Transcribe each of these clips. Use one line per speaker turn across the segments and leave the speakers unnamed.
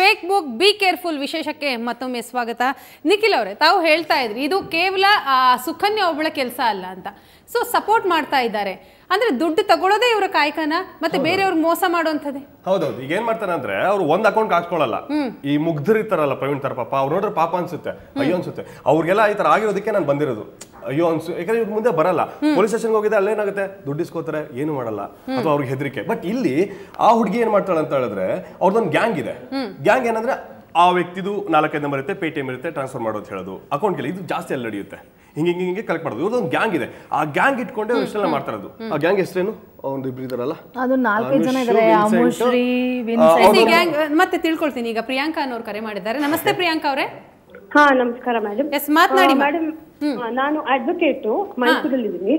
Fake book be careful ವಿಶೇಷಕ್ಕೆ ಮತ್ತೊಮ್ಮೆ ಸ್ವಾಗತ. ನಿಖಿಲ್ ಅವರೇ, ತಾವು ಹೇಳ್ತಾ ಇದ್ರಿ ಇದು ಕೇವಲ ಸುಕನ್ಯಾ ಒಬ್ಬಳ ಕೆಲಸ ಅಲ್ಲ ಅಂತ. ಸೊ ಸಪೋರ್ಟ್ ಮಾಡ್ತಾ ಇದ್ದಾರೆ ಅಂದ್ರೆ ದುಡ್ಡು ತಗೊಳ್ಳೋದೇ ಇವರ ಕಾಯಕನ, ಮತ್ತೆ ಬೇರೆಯವ್ರಿಗೆ ಮೋಸ ಮಾಡುವಂಥದ್ದೇ.
ಹೌದೌದು. ಈಗ ಏನ್ ಮಾಡ್ತಾರೆ ಅಂದ್ರೆ ಅವ್ರು ಒಂದ್ ಅಕೌಂಟ್ ಹಾಕ್ಕೊಳ್ಳಲ್ಲ. ಈ ಮುಗ್ಧರು ಇರ್ತಾರಲ್ಲ ಪ್ರವೀಣ್ ತರ, ಪಾಪ ಅವ್ರು ನೋಡ್ರೆ ಪಾಪ ಅನ್ಸುತ್ತೆ, ಅಯ್ಯೋ ಅನ್ಸುತ್ತೆ. ಅವ್ರಿಗೆಲ್ಲ ಈ ತರ ಆಗಿರೋದಕ್ಕೆ ನಾನು ಬಂದಿರೋದು. ಅಯ್ಯೋ ಅನ್ಸು, ಯಾಕಂದ್ರೆ ಇವ್ರು ಮುಂದೆ ಬರಲ್ಲ. ಪೊಲೀಸ್ ಸ್ಟೇಷನ್ಗೆ ಹೋಗಿದೆ, ಅಲ್ಲೇನಾಗುತ್ತೆ, ದುಡ್ಡು ಇಸ್ಕೋತಾರೆ, ಏನು ಮಾಡಲ್ಲ, ಅಥವಾ ಅವ್ರಿಗೆ ಹೆದರಿಕೆ. ಬಟ್ ಇಲ್ಲಿ ಆ ಹುಡುಗಿ ಏನ್ ಮಾಡ್ತಾಳೆ ಅಂತ ಹೇಳಿದ್ರೆ, ಅವ್ರದೊಂದು ಗ್ಯಾಂಗ್ ಇದೆ. ಗ್ಯಾಂಗ್ ಏನಂದ್ರೆ ಆ ವ್ಯಕ್ತಿದು 4-5 ನಂಬರ್ ಇರುತ್ತೆ, ಪೇಟಿಎಂ ಇರುತ್ತೆ, ಟ್ರಾನ್ಸ್ಫರ್ ಮಾಡೋದು ಹೇಳೋದು, ಅಕೌಂಟ್ಗೆ ಇದು ಜಾಸ್ತಿ ಅಲ್ಲಿ ನಡೆಯುತ್ತೆ. ಹಿಂಗೆ ಕಲೆಕ್ಟ್ ಮಾಡೋದು. ಇವ್ರದೊಂದು ಗ್ಯಾಂಗ್ ಇದೆ. ಆ ಗ್ಯಾಂಗ್ ಇಟ್ಕೊಂಡೆ ಇಷ್ಟೆಲ್ಲ ಮಾಡ್ತಾ ಇರೋದು. ಆ ಗ್ಯಾಂಗ್ ಹೆಸರೇನು? ಒಂದು ಇಬ್ರು ಇದಾರಲ್ಲ,
ಅದು 4-5 ಜನ ಇದ್ದಾರೆ. ಅಮುಶ್ರೀ,
ಗ್ಯಾಂಗ್ ಮತ್ತೆ ತಿಳ್ಕೊಳ್ತೀನಿ. ಈಗ ಪ್ರಿಯಾಂಕಾ ಅನ್ನೋರು ಕರೆ ಮಾಡಿದ್ದಾರೆ. ನಮಸ್ತೆ ಪ್ರಿಯಾಂಕಾ ಅವರೇ.
ಹಾ ನಮಸ್ಕಾರ ಮೇಡಮ್.
ಎಸ್, ಮಾತನಾಡಿ
ಮೇಡಮ್. ನಾನು ಅಡ್ವೊಕೇಟ್ ಮೈಸೂರಲ್ಲಿ ಇದ್ದೀನಿ.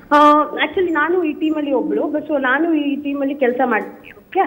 ಆಕ್ಚುಲಿ ನಾನು ಈ ಟೀಮ್ ಅಲ್ಲಿ ಒಬ್ಳು, ಬಟ್ ನಾನು ಈ ಟೀಮ್ ಅಲ್ಲಿ ಕೆಲಸ ಮಾಡ್ತೀನಿ. ಓಕೆ,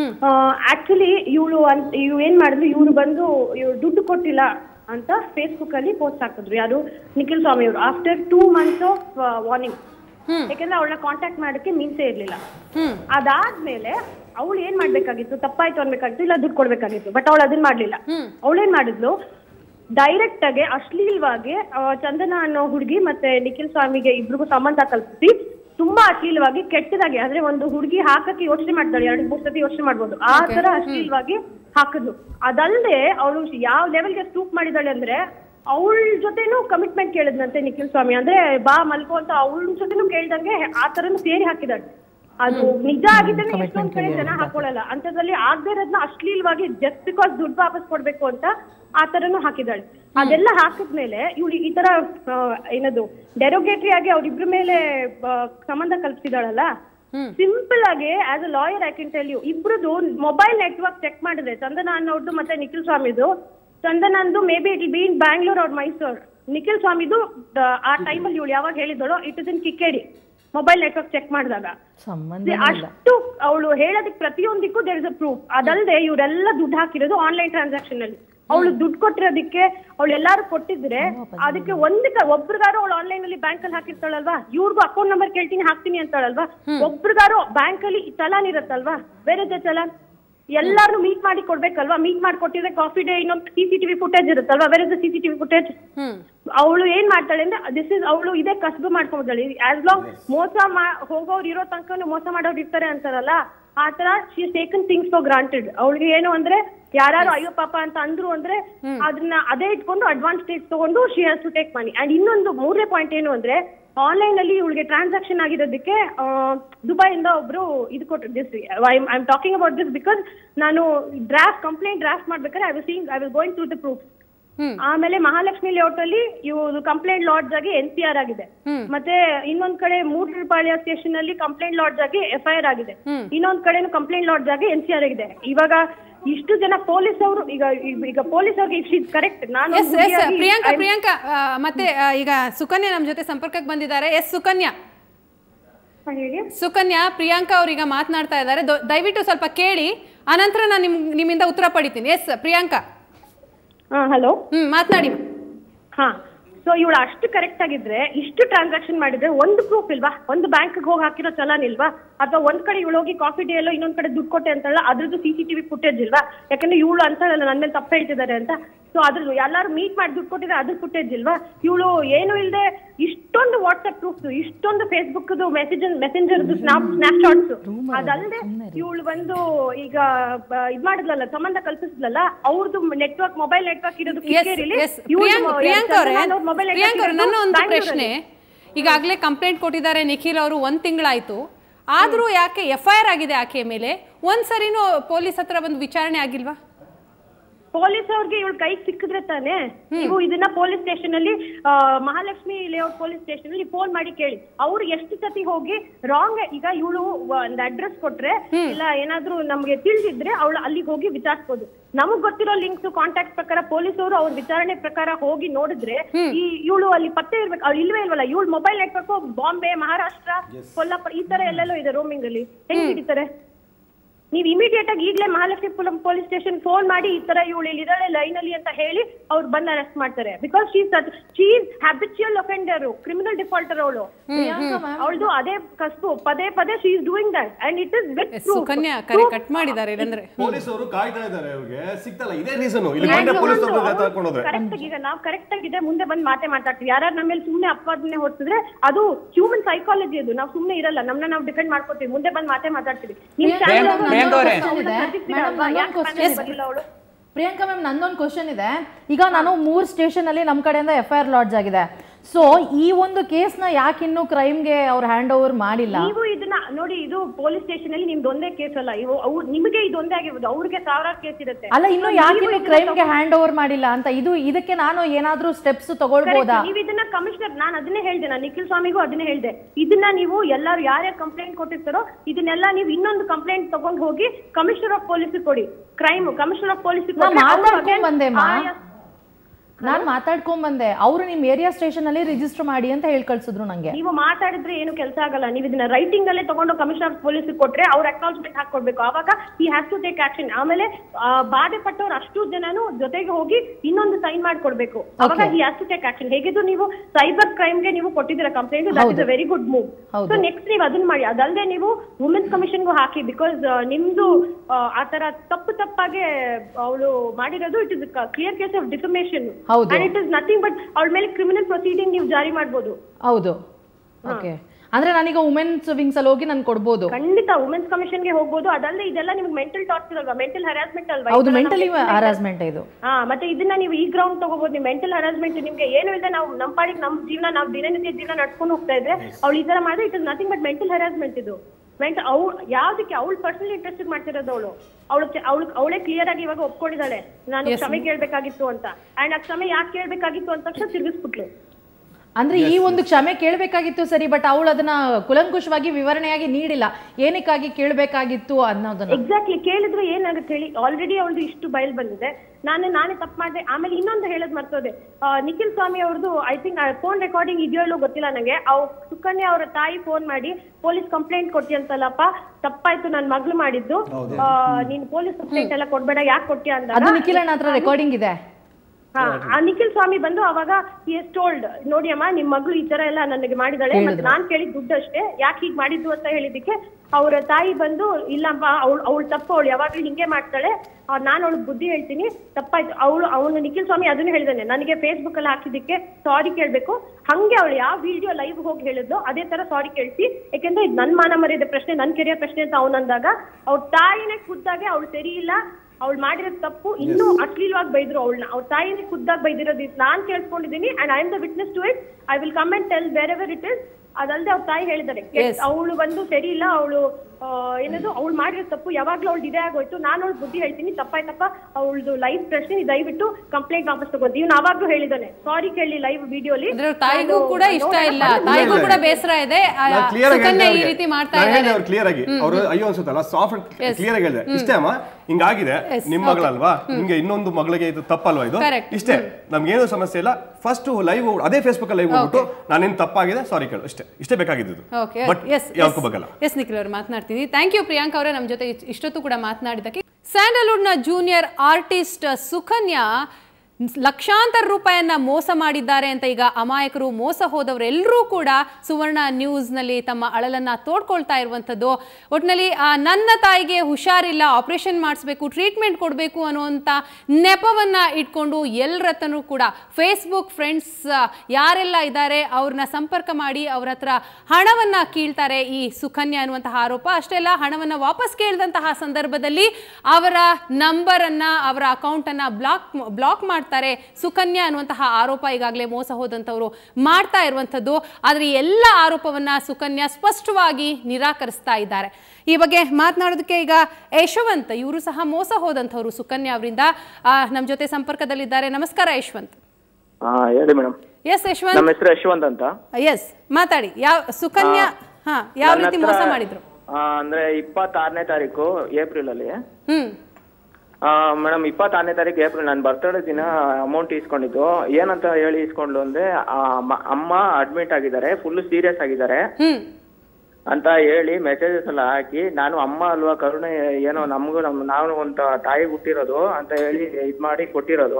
ಆಕ್ಚುಲಿ ಇವಳು ಏನ್ ಮಾಡಿದ್ರು, ಇವ್ರು ಬಂದು ಇವ್ರು ದುಡ್ಡು ಕೊಟ್ಟಿಲ್ಲ ಅಂತ ಫೇಸ್ಬುಕ್ ಅಲ್ಲಿ ಪೋಸ್ಟ್ ಹಾಕಿದ್ರು. ಯಾರು? ನಿಖಿಲ್ ಸ್ವಾಮಿ ಅವರು. After 2 months of warning. ಯಾಕಂದ್ರೆ ಅವಳನ್ನ ಕಾಂಟ್ಯಾಕ್ಟ್ ಮಾಡಕ್ಕೆ ಮೀನ್ಸೇ ಇರ್ಲಿಲ್ಲ. ಅದಾದ್ಮೇಲೆ ಅವಳು ಏನ್ ಮಾಡ್ಬೇಕಾಗಿತ್ತು, ತಪ್ಪಾಯ್ತು ಅನ್ಬೇಕಾಗಿತ್ತು, ಇಲ್ಲ ದುಡ್ಡು ಕೊಡ್ಬೇಕಾಗಿತ್ತು. ಬಟ್ ಅವಳು ಅದನ್ನ ಮಾಡ್ಲಿಲ್ಲ. ಅವಳೇನ್ ಮಾಡಿದ್ಲು, ಡೈರೆಕ್ಟ್ ಆಗಿ ಅಶ್ಲೀಲವಾಗಿ ಚಂದನ ಅನ್ನೋ ಹುಡುಗಿ ಮತ್ತೆ ನಿಖಿಲ್ ಸ್ವಾಮಿಗೆ ಇಬ್ರಿಗೂ ಸಂಬಂಧ ಕಲ್ಪಿಸಿ ತುಂಬಾ ಅಶ್ಲೀಲವಾಗಿ ಕೆಟ್ಟದಾಗಿ, ಅಂದ್ರೆ ಒಂದು ಹುಡುಗಿ ಹಾಕಕ್ಕೆ ಯೋಚನೆ ಮಾಡ್ತಾಳೆ, 2-3 ಸತಿ ಯೋಚನೆ ಮಾಡ್ಬೋದು, ಆ ತರ ಅಶ್ಲೀಲವಾಗಿ ಹಾಕಿದ್ಲು. ಅದಲ್ಲದೆ ಅವಳು ಯಾವ ಲೆವೆಲ್ಗೆ ಸ್ಟೂಪ್ ಮಾಡಿದಾಳೆ ಅಂದ್ರೆ, ಅವಳ ಜೊತೆನೂ ಕಮಿಟ್ಮೆಂಟ್ ಕೇಳಿದ್ನಂತೆ ನಿಖಿಲ್ ಸ್ವಾಮಿ. ಅಂದ್ರೆ ಬಾ ಮಲ್ಕೋ ಅಂತ ಅವಳ ಜೊತೆನೂ ಕೇಳ್ದಂಗೆ ಆ ತರನು ಸೇರಿ ಹಾಕಿದಾಳೆ. ಅದು ನಿಜ ಆಗಿದ್ದೇನೆ ಎಷ್ಟೊಂದ್ ಕಡೆ ಜನ ಹಾಕೊಳ್ಳಲ್ಲ. ಅಂತದ್ರಲ್ಲಿ ಆಗದೆ ಇರೋದ್ನ ಅಶ್ಲೀಲವಾಗಿ ಜಸ್ಟ್ ಬಿಕಾಸ್ ದುಡ್ಡು ವಾಪಸ್ ಕೊಡ್ಬೇಕು ಅಂತ ಆ ತರನು ಹಾಕಿದಾಳೆ. ಅದೆಲ್ಲ ಹಾಕಿದ್ಮೇಲೆ ಇವಳು ಈ ತರ ಏನದು ಡೆರೋಗೇಟರಿ ಆಗಿ ಅವ್ರಿಬ್ರ ಮೇಲೆ ಸಂಬಂಧ ಕಲ್ಪಿಸಿದಾಳಲ್ಲ. ಸಿಂಪಲ್ ಆಗಿ as a lawyer I can tell you, ಇಬ್ರದ್ದು ಮೊಬೈಲ್ ನೆಟ್ವರ್ಕ್ ಚೆಕ್ ಮಾಡಿದ್ರೆ, ಚಂದನ ಅನ್ನೋದು ಮತ್ತೆ ನಿಖಿಲ್ ಸ್ವಾಮಿದು, ಚಂದನಂದು maybe it be in Bangalore ಅವ್ರ ಮೈಸೂರು, ನಿಖಿಲ್ ಸ್ವಾಮಿದು ಆ ಟೈಮಲ್ಲಿ ಇವಳು ಯಾವಾಗ ಹೇಳಿದಳು ಇಟ್ ಇಸ್ ಇನ್ ಕಿಕ್ಕೇಡಿ. ಮೊಬೈಲ್ ನೆಟ್ವರ್ಕ್ ಚೆಕ್ ಮಾಡಿದಾಗ ಅಷ್ಟು ಅವಳು ಹೇಳೋದಕ್ಕೆ ಪ್ರತಿಯೊಂದಕ್ಕೂ ದೇರ್ ಇಸ್ ಅ ಪ್ರೂಫ್. ಅದಲ್ಲದೆ ಇವರೆಲ್ಲ ದುಡ್ಡು ಹಾಕಿರೋದು ಆನ್ಲೈನ್ ಟ್ರಾನ್ಸಾಕ್ಷನ್ ಅಲ್ಲಿ. ಅವಳು ದುಡ್ಡು ಕೊಟ್ಟಿರೋದಕ್ಕೆ ಅವಳು ಎಲ್ಲಾರು ಕೊಟ್ಟಿದ್ರೆ ಅದಕ್ಕೆ ಒಬ್ರಿಗಾರು ಅವಳು ಆನ್ಲೈನ್ ಅಲ್ಲಿ ಬ್ಯಾಂಕ್ ಅಲ್ಲಿ ಹಾಕಿರ್ತಾಳಲ್ವಾ, ಇವ್ರಿಗೂ ಅಕೌಂಟ್ ನಂಬರ್ ಕೇಳ್ತೀನಿ ಹಾಕ್ತೀನಿ ಅಂತಾಳಲ್ವಾ, ಒಬ್ರಿಗಾರು ಬ್ಯಾಂಕ್ ಅಲ್ಲಿ ಚಲಾನ್ ಇರತ್ತಲ್ವಾ, ಬೇರೆ ಚಲಾನ್ ಎಲ್ಲಾರು ಮೀಟ್ ಮಾಡಿ ಕೊಡ್ಬೇಕಲ್ವಾ. ಮೀಟ್ ಮಾಡಿ ಕೊಟ್ಟಿದ್ರೆ ಕಾಫಿ ಡೇ ಇನ್ನೊಂದು CCTV ಫುಟೇಜ್ ಇರುತ್ತಲ್ವಾ, ಬೇರೆ CCTV ಫುಟೇಜ್. ಅವಳು ಏನ್ ಮಾಡ್ತಾಳೆ ಅಂದ್ರೆ ದಿಸ್ ಇಸ್ ಅವಳು ಇದೇ ಕಸಬು ಮಾಡ್ಕೊಂಡ್ಬಿಡ್ತಾಳೆ. ಆಸ್ ಲಾಂಗ್ ಮೋಸ ಹೋಗೋರು ಇರೋ ತನಕ ಮೋಸ ಮಾಡೋರು ಇರ್ತಾರೆ ಅಂತಾರಲ್ಲ, ಆ ತರ she is taken things for granted. ಅವಳಿಗೆ ಏನು ಅಂದ್ರೆ ಯಾರು ಅಯ್ಯೋ ಪಾಪ ಅಂತ ಅಂದ್ರು ಅಂದ್ರೆ ಅದನ್ನ ಅದೇ ಇಟ್ಕೊಂಡು ಅಡ್ವಾನ್ಟೇಜ್ ತಗೊಂಡು she has to take money. And ಇನ್ನೊಂದು 3ನೇ ಪಾಯಿಂಟ್ ಏನು ಅಂದ್ರೆ, ಆನ್ಲೈನ್ ಅಲ್ಲಿ ಇವಳಿಗೆ ಟ್ರಾನ್ಸಾಕ್ಷನ್ ಆಗಿರೋದಕ್ಕೆ ದುಬೈಯಿಂದ ಒಬ್ರು ಇದು ಕೊಟ್ಟಿದ್ದು. I am talking about this because ನಾನು ಕಂಪ್ಲೇಂಟ್ ಡ್ರಾಫ್ಟ್ ಮಾಡ್ಬೇಕಾದ್ರೆ I was going through the proof. ಆಮೇಲೆ ಮಹಾಲಕ್ಷ್ಮಿ ಲೇಔಟ್ ಅಲ್ಲಿ ಇವ್ರು ಕಂಪ್ಲೇಂಟ್ ಲಾಡ್ಜ್ ಆಗಿ NCR ಆಗಿದೆ. ಮತ್ತೆ ಇನ್ನೊಂದ್ ಕಡೆ ಮೂಡರಪಾಳ್ಯ ಸ್ಟೇಷನ್ ಅಲ್ಲಿ ಕಂಪ್ಲೇಂಟ್ ಲಾಡ್ಜ್ ಆಗಿ FIR ಆಗಿದೆ. ಇನ್ನೊಂದ್ ಕಡೆನು ಕಂಪ್ಲೇಂಟ್ ಲಾಡ್ಜ್ ಆಗಿ NCR ಆಗಿದೆ. ಇವಾಗ ಇಷ್ಟು ಜನ ಪೊಲೀಸ್ ಅವರು ಈಗ ಪೊಲೀಸ್ ಅವ್ರಿಗೆ ಕರೆಕ್ಟ್. ನಾನು
ಪ್ರಿಯಾಂಕಾ ಮತ್ತೆ ಈಗ ಸುಕನ್ಯಾ ನಮ್ ಜೊತೆ ಸಂಪರ್ಕಕ್ಕೆ ಬಂದಿದ್ದಾರೆ. ಎಸ್ ಸುಕನ್ಯಾ, ಪ್ರಿಯಾಂಕಾ ಅವ್ರೀಗ ಮಾತನಾಡ್ತಾ ಇದ್ದಾರೆ. ದಯವಿಟ್ಟು ಸ್ವಲ್ಪ ಕೇಳಿ, ಆನಂತರ ನಾನು ನಿಮ್ಮಿಂದ ಉತ್ತರ ಪಡಿತೀನಿ. ಎಸ್ ಪ್ರಿಯಾಂಕಾ.
ಹಲೋ,
ಮಾತನಾಡಿ.
ಹಾ, ಸೊ ಇವಳು ಅಷ್ಟು ಕರೆಕ್ಟ್ ಆಗಿದ್ರೆ ಇಷ್ಟು ಟ್ರಾನ್ಸಾಕ್ಷನ್ ಮಾಡಿದ್ರೆ ಒಂದು ಪ್ರೂಫ್ ಇಲ್ವಾ? ಒಂದು ಬ್ಯಾಂಕ್ ಹೋಗಿ ಹಾಕಿರೋ ಚಲಾನ್ ಇಲ್ವಾ? ಅಥವಾ ಒಂದ್ ಕಡೆ ಇವಳು ಹೋಗಿ ಕಾಫಿ ಡೇ ಎಲ್ಲೋ ಇನ್ನೊಂದ್ ಕಡೆ ದುಡ್ಡು ಕೊಟ್ಟೆ ಅಂತಲ್ಲ, ಅದ್ರದ್ದು CCTV ಫುಟೇಜ್ ಇಲ್ವಾ? ಯಾಕಂದ್ರೆ ಇವಳು ಅಂತಾಳಲ್ಲ ನನ್ನ ಮೇಲೆ ತಪ್ಪು ಹೇಳ್ತಿದ್ದಾರೆ ಅಂತ. ಸೊ ಅದ್ರದ್ದು ಎಲ್ಲಾರು ಮೀಟ್ ಮಾಡಿ ದುಡ್ಡು ಕೊಟ್ಟಿದ್ರೆ ಅದ್ರ ಫುಟೇಜ್ ಇಲ್ವಾ? ಇವಳು ಏನು ಇಲ್ಲದೆ ಇಷ್ಟೊಂದು ವಾಟ್ಸ್ಆಪ್ ಪ್ರೂಫ್, ಇಷ್ಟೊಂದು ಫೇಸ್ಬುಕ್ ಮೆಸೆಂಜರ್ ಸ್ನಾಪ್ ಶಾಟ್ಸ್, ಅದಲ್ಲದೆ ಇವಳು ಬಂದು ಈಗ ಇದ್ ಮಾಡಿದ್ಲಲ್ಲ, ಸಂಬಂಧ ಕಲ್ಪಿಸಿದ್ಲಲ್ಲ, ಅವ್ರದ್ದು ನೆಟ್ವರ್ಕ್ ಮೊಬೈಲ್ ನೆಟ್ವರ್ಕ್ ಇರೋದು
ನನ್ನ ಒಂದು ಪ್ರಶ್ನೆ, ಈಗಾಗಲೇ ಕಂಪ್ಲೇಂಟ್ ಕೊಟ್ಟಿದ್ದಾರೆ ನಿಖಿಲ್ ಅವರು, 1 ತಿಂಗಳಾಯ್ತು. ಆದ್ರೂ ಯಾಕೆ FIR ಆಗಿದೆ ಆಕೆಯ ಮೇಲೆ? ಒಂದ್ಸರಿನೂ ಪೊಲೀಸ್ ಹತ್ರ ಬಂದು ವಿಚಾರಣೆ ಆಗಿಲ್ವಾ?
ಪೊಲೀಸ್ ಅವ್ರಿಗೆ ಇವಳು ಕೈ ಸಿಕ್ಕಿದ್ರೆ ತಾನೆ. ನೀವು ಇದನ್ನ ಪೊಲೀಸ್ ಸ್ಟೇಷನ್ ಅಲ್ಲಿ ಮಹಾಲಕ್ಷ್ಮಿ ಲೇಔಟ್ ಪೊಲೀಸ್ ಸ್ಟೇಷನ್ ಅಲ್ಲಿ ಫೋನ್ ಮಾಡಿ ಕೇಳಿ. ಅವ್ರು ಎಷ್ಟು ಸತಿ ಹೋಗಿ ರಾಂಗ್, ಈಗ ಇವಳು ಒಂದ್ ಅಡ್ರೆಸ್ ಕೊಟ್ರೆ ಇಲ್ಲ ಏನಾದ್ರು ನಮ್ಗೆ ತಿಳಿದಿದ್ರೆ ಅವಳು ಅಲ್ಲಿಗೆ ಹೋಗಿ ವಿಚಾರಿಸಬಹುದು. ನಮಗ್ ಗೊತ್ತಿರೋ ಲಿಂಕ್ಸ್ ಕಾಂಟ್ಯಾಕ್ಟ್ ಪ್ರಕಾರ ಪೊಲೀಸ್ ಅವರು ಅವ್ರ ವಿಚಾರಣೆ ಪ್ರಕಾರ ಹೋಗಿ ನೋಡಿದ್ರೆ ಇವಳು ಅಲ್ಲಿ ಪತ್ತೆ ಇರ್ಬೇಕು. ಅವ್ಳು ಇಲ್ವೇ ಇಲ್ವಲ್ಲ. ಇವಳು ಮೊಬೈಲ್ ನೆಟ್ವರ್ಕ್ ಬಾಂಬೆ, ಮಹಾರಾಷ್ಟ್ರ, ಕೊಲ್ಲಾಪುರ ಈ ತರ ಎಲ್ಲೆಲ್ಲೋ ಇದೆ ರೋಮಿಂಗ್ ಅಲ್ಲಿ. ಹೆಂಗ್ ಹಿಡಿತಾರೆ? ನೀವು ಇಮಿಡಿಯೇಟ್ ಆಗಿ ಈಗಲೇ ಮಹಾಲಕ್ಷ್ಮೀಪುರಂ ಪೊಲೀಸ್ ಸ್ಟೇಷನ್ ಫೋನ್ ಮಾಡಿ ಈ ತರ ಇವಳು ಇಲ್ಲಿದ್ದಾಳೆ ಲೈನ್ ಅಲ್ಲಿ ಅಂತ ಹೇಳಿ ಅವ್ರು ಬಂದು ಅರೆಸ್ಟ್ ಮಾಡ್ತಾರೆ. Because she is habitual offender, criminal defaulter ಅವಳು. ಅವಳದು ಅದೇ ಕಸ್ಬು, ಪದೇ ಪದೇ she is doing that and it is with proof.
Sukanya ಕರೆ ಕಟ್ ಮಾಡಿದ್ದಾರೆ ಅಂದ್ರೆ
ಪೊಲೀಸ್ ಅವರು ಕಾಯ್ತಾ ಇದ್ದಾರೆ, ಅವ್ರಿಗೆ ಸಿಗ್ತಲ್ಲ. ಇದೇ ರೀಸನ್ ಇಲ್ಲಿ ಬಂದೆ ಪೊಲೀಸ್ ಅವರು ತಕೊಂಡು ಹೋದ್ರೆ
ಕರೆಕ್ಟ್ ಆಗಿ ಈಗ ನಾವು ಕರೆಕ್ಟ್ ಆಗಿದೆ ಮುಂದೆ ಬಂದು ಮಾತಾಡ್ತೀವಿ. ಯಾರು ನಮ್ಮ ಮೇಲೆ ಸುಮ್ಮನೆ ಅಪವಾದನೆ ಹೊರತಿದ್ರೆ ಅದು ಹ್ಯೂಮನ್ ಸೈಕಾಲಜಿ, ಅದು ನಾವು ಸುಮ್ಮನೆ ಇರಲ್ಲ, ನಮ್ಮನ್ನ ನಾವು ಡಿಪೆಂಡ್ ಮಾಡ್ಕೋತೀವಿ, ಮುಂದೆ ಬಂದು ಮಾತಾಡ್ತೀವಿ.
ಪ್ರಿಯಾಂಕಾ ಮ್ಯಾಮ್, ನಂದೊಂದು ಕ್ವಶನ್ ಇದೆ. ಈಗ ನಾನು 3 ಸ್ಟೇಷನ್ ಅಲ್ಲಿ ನಮ್ಮ ಕಡೆಯಿಂದ FIR ಲಾಡ್ಜ್ ಆಗಿದೆ. ಸೊ ಈ ಒಂದು ಕೇಸ್ ನ ಯಾಕೆ ಇನ್ನು ಕ್ರೈಮ್ಗೆ ಅವ್ರು ಹ್ಯಾಂಡ್ ಓವರ್ ಮಾಡಿಲ್ಲ?
ನೀವು ಇದನ್ನ ನೋಡಿ, ಇದು ಪೊಲೀಸ್ ಸ್ಟೇಷನ್ ಅಲ್ಲಿ ನಿಮ್ದು ಒಂದೇ ಕೇಸ್ ಅಲ್ಲ, ನಿಮಗೆ ಇದೊಂದೇ ಆಗಿರ್ಬೋದು, ಅವ್ರಿಗೆ ಸಾವಿರಾರು ಕೇಸ್ ಇರುತ್ತೆ.
ಅಲ್ಲ, ಇನ್ನು ಯಾಕೆ ಇನ್ನು ಕ್ರೈಮ್ಗೆ ಹ್ಯಾಂಡ್ ಓವರ್ ಮಾಡಿಲ್ಲ ಅಂತ, ಇದಕ್ಕೆ ನಾನು ಏನಾದ್ರೂ ಸ್ಟೆಪ್ಸ್ ತಗೊಳ್ಬೋದಾ?
ನೀವು ಇದನ್ನ ಕಮಿಷನರ್, ನಾನು ಅದನ್ನೇ ಹೇಳ್ದೆ, ನಾನು ನಿಖಿಲ್ ಸ್ವಾಮಿಗೂ ಅದನ್ನೇ ಹೇಳ್ದೆ, ಇದನ್ನ ನೀವು ಎಲ್ಲರೂ ಯಾರ್ಯಾರು ಕಂಪ್ಲೇಂಟ್ ಕೊಟ್ಟಿರ್ತಾರೋ ಇದನ್ನೆಲ್ಲ ನೀವು ಇನ್ನೊಂದು ಕಂಪ್ಲೇಂಟ್ ತಗೊಂಡು ಹೋಗಿ ಕಮಿಷನರ್ ಆಫ್ ಪೊಲೀಸ್ ಕೊಡಿ. ಕ್ರೈಮ್ ಕಮಿಷನರ್ ಆಫ್ ಪೊಲೀಸ್
ನಾನ್ ಮಾತಾಡ್ಕೊಂಡ್ ಬಂದೆ, ಅವರು ನಿಮ್ ಏರಿಯಾ ಸ್ಟೇಷನ್ ಅಲ್ಲಿ ರಿಜಿಸ್ಟರ್ ಮಾಡಿ ಅಂತ ಹೇಳಿ ಕಳ್ಸಿದ್ರು ನಂಗೆ.
ನೀವು ಮಾತಾಡಿದ್ರೆ ಏನು ಕೆಲಸ ಆಗಲ್ಲ, ನೀವು ಇದನ್ನ ರೈಟಿಂಗ್ ಅಲ್ಲೇ ತಗೊಂಡು ಕಮಿಷನರ್ ಆಫ್ ಪೊಲೀಸ್ ಕೊಟ್ರೆ ಅವ್ರ ಅಕ್ನಾಲಜ್ಮೆಂಟ್ ಹಾಕೊಡ್ಬೇಕು, ಆವಾಗ he has to take action. ಆಮೇಲೆ ಬಾಧೆ ಪಟ್ಟವ್ರು ಅಷ್ಟು ಜನನು ಜೊತೆಗೆ ಹೋಗಿ ಇನ್ನೊಂದು ಸೈನ್ ಮಾಡ್ಕೊಡ್ಬೇಕು, ಅವಾಗ he has to take action. ಹೇಗಿದ್ರು ನೀವು ಸೈಬರ್ ಕ್ರೈಮ್ ಗೆ ನೀವು ಕೊಟ್ಟಿದ್ದೀರಾ complaint, that is a very good move. So next ನೀವು ಅದನ್ನ ಮಾಡಿ. ಅದಲ್ಲದೆ ನೀವು ವುಮೆನ್ಸ್ ಕಮಿಷನ್ಗೂ ಹಾಕಿ, ಬಿಕಾಸ್ ನಿಮ್ದು ಆತರ ತಪ್ಪಾಗಿ ಅವಳು ಮಾಡಿರೋದು it is clear case of defamation.
ಹೌದು,
and it is nothing but ಅವಳ ಮೇಲೆ ಕ್ರಿಮಿನಲ್ ಪ್ರೊಸೀಡಿಂಗ್ ನೀವು ಜಾರಿ ಮಾಡಬಹುದು.
ಹೌದು, ಓಕೆ. ಅಂದ್ರೆ ನಾನೀಗ ವುಮೆನ್ಸ್ ವಿಂಗ್ಸ್ ಅಲ್ಲಿ ಹೋಗಿ ನಾನು ಕೊಡಬಹುದು?
ಖಂಡಿತ ವುಮೆನ್ಸ್ ಕಮಿಷನ್ ಗೆ ಹೋಗಬಹುದು. ಅದಲ್ಲದೆ ಇದೆಲ್ಲ ನಿಮ್ಗೆ ಮೆಂಟಲ್ ಟಾರ್ಚರ್ ಅಲ್ವಾ, ಮೆಂಟಲ್ ಹರಾಸ್ಮೆಂಟ್ ಅಲ್ವಾ?
ಹೌದು, ಮೆಂಟಲಿ ಹರಾಸ್ಮೆಂಟ್ ಇದು.
ಮತ್ತೆ ಇದನ್ನ ನೀವು ಈ ಗ್ರೌಂಡ್ ತಗೋಬಹುದು. ನೀವು ಮೆಂಟಲ್ ಹರಾಸ್ಮೆಂಟ್ ನಿಮ್ಗೆ ಏನು ಇಲ್ಲದೆ ನಾವು ನಮ್ಮ ಪಾಡಿಗೆ ನಮ್ಮ ಜೀವನ, ನಾವು ದಿನನಿತ್ಯ ಜೀವನ ನಡ್ಕೊಂಡು ಹೋಗ್ತಾ ಇದ್ರೆ ಅವಳು ಈ ತರ ಮಾಡಿದ್ರೆ it is nothing but mental harassment. ಇದು ಯಾವ್ದಕ್ಕೆ ಅವಳು ಪರ್ಸನಲ್ ಇಂಟ್ರೆಸ್ಟ್ ಮಾಡ್ತಿರೋದು, ಅವಳೇ ಕ್ಲಿಯರ್ ಆಗಿ ಇವಾಗ ಒಪ್ಕೊಂಡಿದ್ದಾಳೆ ನಾನು ಕ್ಷಮೆ ಕೇಳ್ಬೇಕಾಗಿತ್ತು ಅಂತ. ಅಂಡ್ ಆ ಕ್ಷಮೆ ಯಾಕೆ ಕೇಳ್ಬೇಕಾಗಿತ್ತು ಅಂತ ತಕ್ಷಣ ತಿರುಗಿಸ್ಬಿಟ್ಲು.
ಅಂದ್ರೆ ಈ ಒಂದು ಕ್ಷಮೆ ಕೇಳಬೇಕಾಗಿತ್ತು ಸರಿ, ಬಟ್ ಅವಳು ಅದನ್ನ ಕುಲಂಕುಷವಾಗಿ ವಿವರಣೆಯಾಗಿ ನೀಡಿಲ್ಲ, ಏನಕ್ಕಾಗಿ ಕೇಳಬೇಕಾಗಿತ್ತು ಅನ್ನೋದನ್ನ.
ಎಕ್ಸಾಕ್ಟ್ಲಿ, ಕೇಳಿದ್ರೆ ಏನಾಗುತ್ತೆ ಹೇಳಿ, ಆಲ್ರೆಡಿ ಅವಳದು ಇಷ್ಟು ಬಯಲ್ ಬಂದಿದೆ, ನಾನೇ ತಪ್ಪು ಮಾಡಿದೆ. ಆಮೇಲೆ ಇನ್ನೊಂದು ಹೇಳೋದು ಮರ್ತೋದೆ, ನಿಖಿಲ್ ಸ್ವಾಮಿ ಅವ್ರದ್ದು ಐ ಥಿಂಕ್ ಫೋನ್ ರೆಕಾರ್ಡಿಂಗ್ ಇದೆಯೋ ಇಲ್ಲೋ ಗೊತ್ತಿಲ್ಲ ನಂಗೆ. ಸುಕನ್ಯಾ ಅವರ ತಾಯಿ ಫೋನ್ ಮಾಡಿ ಪೊಲೀಸ್ ಕಂಪ್ಲೇಂಟ್ ಕೊಡ್ತೀಯಂತಲ್ಲಪ್ಪ, ತಪ್ಪಾಯ್ತು ನನ್ನ ಮಗಳು ಮಾಡಿದ್ದು, ನೀನ್ ಪೊಲೀಸ್ ಕಂಪ್ಲೇಂಟ್ ಎಲ್ಲ ಕೊಡ್ಬೇಡ, ಯಾಕೆ ಕೊಡ್ತೀಯ ಅಂತ.
ಅದು ನಿಖಿಲ್ ಅಣ್ಣ ಹತ್ರ ರೆಕಾರ್ಡಿಂಗ್ ಇದೆ.
ನಿಖಿಲ್ ಸ್ವಾಮಿ ಬಂದು ಅವಾಗ ಟೋಲ್ಡ್, ನೋಡಿ ಅಮ್ಮ ನಿಮ್ ಮಗಳು ಈ ತರ ಎಲ್ಲ ನನಗೆ ಮಾಡಿದಾಳೆ, ಮತ್ತೆ ನಾನ್ ಕೇಳಿದ್ ದುಡ್ಡು ಅಷ್ಟೇ, ಯಾಕೆ ಹೀಗ್ ಮಾಡಿದ್ದು ಅಂತ ಹೇಳಿದಕ್ಕೆ ಅವ್ರ ತಾಯಿ ಬಂದು ಇಲ್ಲಪ್ಪ ಅವಳು ತಪ್ಪು, ಅವಳು ಯಾವಾಗ್ಲೂ ಹಿಂಗೆ ಮಾಡ್ತಾಳೆ, ನಾನು ಅವಳು ಬುದ್ಧಿ ಹೇಳ್ತೀನಿ, ತಪ್ಪಾಯ್ತು. ಅವನು ನಿಖಿಲ್ ಸ್ವಾಮಿ ಅದನ್ನು ಹೇಳಿದಾನೆ, ನನಗೆ ಫೇಸ್ಬುಕ್ ಅಲ್ಲಿ ಹಾಕಿದ್ದಕ್ಕೆ ಸಾರಿ ಕೇಳ್ಬೇಕು. ಹಂಗೆ ಅವಳು ಯಾವ ವಿಡಿಯೋ ಲೈವ್ ಹೋಗಿ ಹೇಳಿದ್ಲು ಅದೇ ತರ ಸಾರಿ ಕೇಳಿಸಿ, ಯಾಕೆಂದ್ರೆ ಇದು ನನ್ ಮಾನ ಮರ್ಯಾದೆ ಪ್ರಶ್ನೆ, ನನ್ ಕೆರಿಯರ್ ಪ್ರಶ್ನೆ ಅಂತ ಅವನಂದಾಗ ಅವ್ರ ತಾಯಿನೇ ಖುದ್ದಾಗೆ ಅವಳು ಸರಿ ಇಲ್ಲ, ಅವಳು ಮಾಡಿರೋದು ತಪ್ಪು, ಇನ್ನೂ ಅಶ್ಲೀಲವಾಗಿ ಬೈದ್ರು ಅವಳನ್ನ, ಅವ್ರ ತಾಯಿನೇ ಖುದ್ದಾಗಿ ಬೈದಿರೋದು ನಾನ್ ಕೇಳ್ಕೊಂಡಿದ್ದೀನಿ. And I am the witness to it, I will come and tell wherever it is. ಅದಲ್ಲದೆ ಅವ್ರ ತಾಯಿ ಹೇಳಿದ್ದಾರೆ ಅವಳು ಬಂದು ಸರಿ ಇಲ್ಲ, ಅವಳು ಏನದು ಅವಳು ಮಾಡಿರೋ ತಪ್ಪು, ಯಾವಾಗ್ಲೂ ಅವಳು ಇದೇ ಆಗೋಯ್ತು, ನಾನು ಅವಳು ಬುದ್ಧಿ ಹೇಳ್ತೀನಿ, ತಪ್ಪಾಯ್ತಪ್ಪ, ಅವಳದು ಲೈವ್ ಪ್ರಶ್ನೆ ದಯವಿಟ್ಟು ಕಂಪ್ಲೇಂಟ್ ವಾಪಸ್ ತಗೊಂಡು. ಇವ್ನು ಅವಾಗ್ಲೂ ಹೇಳಿದಾನೆ ಸಾರಿ ಕೇಳಿ ಲೈವ್ ವಿಡಿಯೋಲಿ.
ತಾಯಿಗೂ ಕೂಡ ಇಷ್ಟ ಇಲ್ಲ, ತಾಯಿಗೂ ಕೂಡ ಬೇಸರ ಇದೆ, ಈ ರೀತಿ ಮಾಡ್ತಾ ಇದ್ದಾರೆ.
ಅವ್ರು ಕ್ಲಿಯರ್ ಆಗಿ ಅವರು ಅಯ್ಯೋ ಅನ್ಸುತ್ತಲ್ಲ, ಸಾಫ್ಟ್ ಕ್ಲಿಯರ್ ಆಗಿ ಹೇಳಿದೆ, ಇಷ್ಟೇ ಅಮ್ಮ ಹಿಂಗಾಗಿದೆ, ನಿಮ್ ಮಗಳಲ್ವಾ, ನಿಮ್ಗೆ ಇನ್ನೊಂದು ಮಗಳಿಗೆ ಇದು ತಪ್ಪಲ್ವಾ, ಇದು ಇಷ್ಟೇ, ನಮ್ಗೇನು ಸಮಸ್ಯೆ ಇಲ್ಲ, ಫಸ್ಟ್ ಲೈವ್ ಅದೇ ಫೇಸ್ಬುಕ್ ಲೈವ್ ಹೋಗ್ಬಿಟ್ಟು ನಾನೇನು ತಪ್ಪಾಗಿದೆ ಸಾರಿ ಕೇಳು, ಇಷ್ಟೇ ಬೇಕಾಗಿದ್ದು. ಯಾಕೂ ಬಗ್ಗಲ್ಲ.
ಎಸ್ ನಿಖಿಲ್ ಅವರು ಮಾತನಾಡ್ತೀನಿ. ಥ್ಯಾಂಕ್ ಯು ಪ್ರಿಯಾಂಕಾ ಅವರೇ ನಮ್ಮ ಜೊತೆ ಇಷ್ಟೊತ್ತು ಕೂಡ ಮಾತನಾಡಿದ್ದಕ್ಕೆ. ಸ್ಯಾಂಡಲ್ವುಡ್ನ ಜೂನಿಯರ್ ಆರ್ಟಿಸ್ಟ್ ಸುಕನ್ಯಾ ಲಕ್ಷಾಂತರ ರೂಪಾಯಿಯನ್ನ ಮೋಸ ಮಾಡಿದ್ದಾರೆ ಅಂತ ಈಗ ಅಮಾಯಕರು, ಮೋಸ ಹೋದವರೆಲ್ಲರೂ ಕೂಡ ಸುವರ್ಣ ನ್ಯೂಸ್ನಲ್ಲಿ ತಮ್ಮ ಅಳಲನ್ನ ತೋಡ್ಕೊಳ್ತಾ ಇರುವಂಥದ್ದು. ಒಟ್ಟಿನಲ್ಲಿ ನನ್ನ ತಾಯಿಗೆ ಹುಷಾರಿಲ್ಲ, ಆಪರೇಷನ್ ಮಾಡಿಸ್ಬೇಕು, ಟ್ರೀಟ್ಮೆಂಟ್ ಕೊಡಬೇಕು ಅನ್ನುವಂಥ ನೆಪವನ್ನು ಇಟ್ಕೊಂಡು ಎಲ್ಲರತ್ರನೂ ಕೂಡ ಫೇಸ್ಬುಕ್ ಫ್ರೆಂಡ್ಸ್ ಯಾರೆಲ್ಲ ಇದ್ದಾರೆ ಅವ್ರನ್ನ ಸಂಪರ್ಕ ಮಾಡಿ ಅವ್ರ ಹತ್ರ ಹಣವನ್ನು ಕೀಳ್ತಾರೆ ಈ ಸುಕನ್ಯಾ ಅನ್ನುವಂತಹ ಆರೋಪ. ಅಷ್ಟೇ ಅಲ್ಲ, ಹಣವನ್ನು ವಾಪಸ್ ಕೇಳಿದಂತಹ ಸಂದರ್ಭದಲ್ಲಿ ಅವರ ನಂಬರನ್ನು, ಅವರ ಅಕೌಂಟನ್ನು ಬ್ಲಾಕ್ ಮಾಡ್ತಾರೆ. ಸುಕನ್ಯಾ ಅನ್ನುವಂತಹ ಆರೋಪ ಈಗಾಗಲೇ ಮೋಸ ಹೋದಂಥವರು ಮಾಡ್ತಾ ಇರುವಂಥದ್ದು. ಆದರೆ ಎಲ್ಲ ಆರೋಪವನ್ನ ಸುಕನ್ಯಾ ಸ್ಪಷ್ಟವಾಗಿ ನಿರಾಕರಿಸ್ತಾ ಇದ್ದಾರೆ. ಈ ಬಗ್ಗೆ ಮಾತನಾಡೋದಕ್ಕೆ ಈಗ ಯಶವಂತ್, ಇವರು ಸಹ ಮೋಸ ಹೋದಂಥವ್ರು ಸುಕನ್ಯಾ ಅವರಿಂದ, ನಮ್ಮ ಜೊತೆ ಸಂಪರ್ಕದಲ್ಲಿದ್ದಾರೆ. ನಮಸ್ಕಾರ ಯಶವಂತ್.
ಹೇಳಿ ಮೇಡಮ್.
ಎಸ್ ಯಶವಂತ್,
ನಮ್ಮ ಹೆಸರು ಯಶವಂತ್ ಅಂತ.
ಎಸ್ ಮಾತಾಡಿ. ಸುಕನ್ಯಾ ಯಾವ ರೀತಿ ಮೋಸ ಮಾಡಿದ್ರು?
ಅಂದ್ರೆ 26ನೇ ತಾರೀಕು ಏಪ್ರಿಲ್ ಅಲ್ಲಿ ಮೇಡಮ್, 26ನೇ ತಾರೀಕು ಏಪ್ರಿಲ್ ನನ್ನ ಬರ್ತಡೇ ದಿನ ಅಮೌಂಟ್ ಇಸ್ಕೊಂಡಿದ್ದು. ಏನಂತ ಹೇಳಿ ಇಸ್ಕೊಂಡ್ಲು ಅಂದ್ರೆ, ಅಮ್ಮ ಅಡ್ಮಿಟ್ ಆಗಿದ್ದಾರೆ, ಫುಲ್ ಸೀರಿಯಸ್ ಆಗಿದ್ದಾರೆ, ಅಂತ ಹೇಳಿ ಮೆಸೇಜಸ್ ಎಲ್ಲ ಹಾಕಿ, ನಾನು ಅಮ್ಮ ಅಲ್ವಾ ಕರುಣೆ ಏನೋ ನಮಗೂ ನಾವು ಒಂದು ತಾಯಿ ಹುಟ್ಟಿರೋದು ಅಂತ ಹೇಳಿ ಇದ್ ಮಾಡಿ ಕೊಟ್ಟಿರೋದು.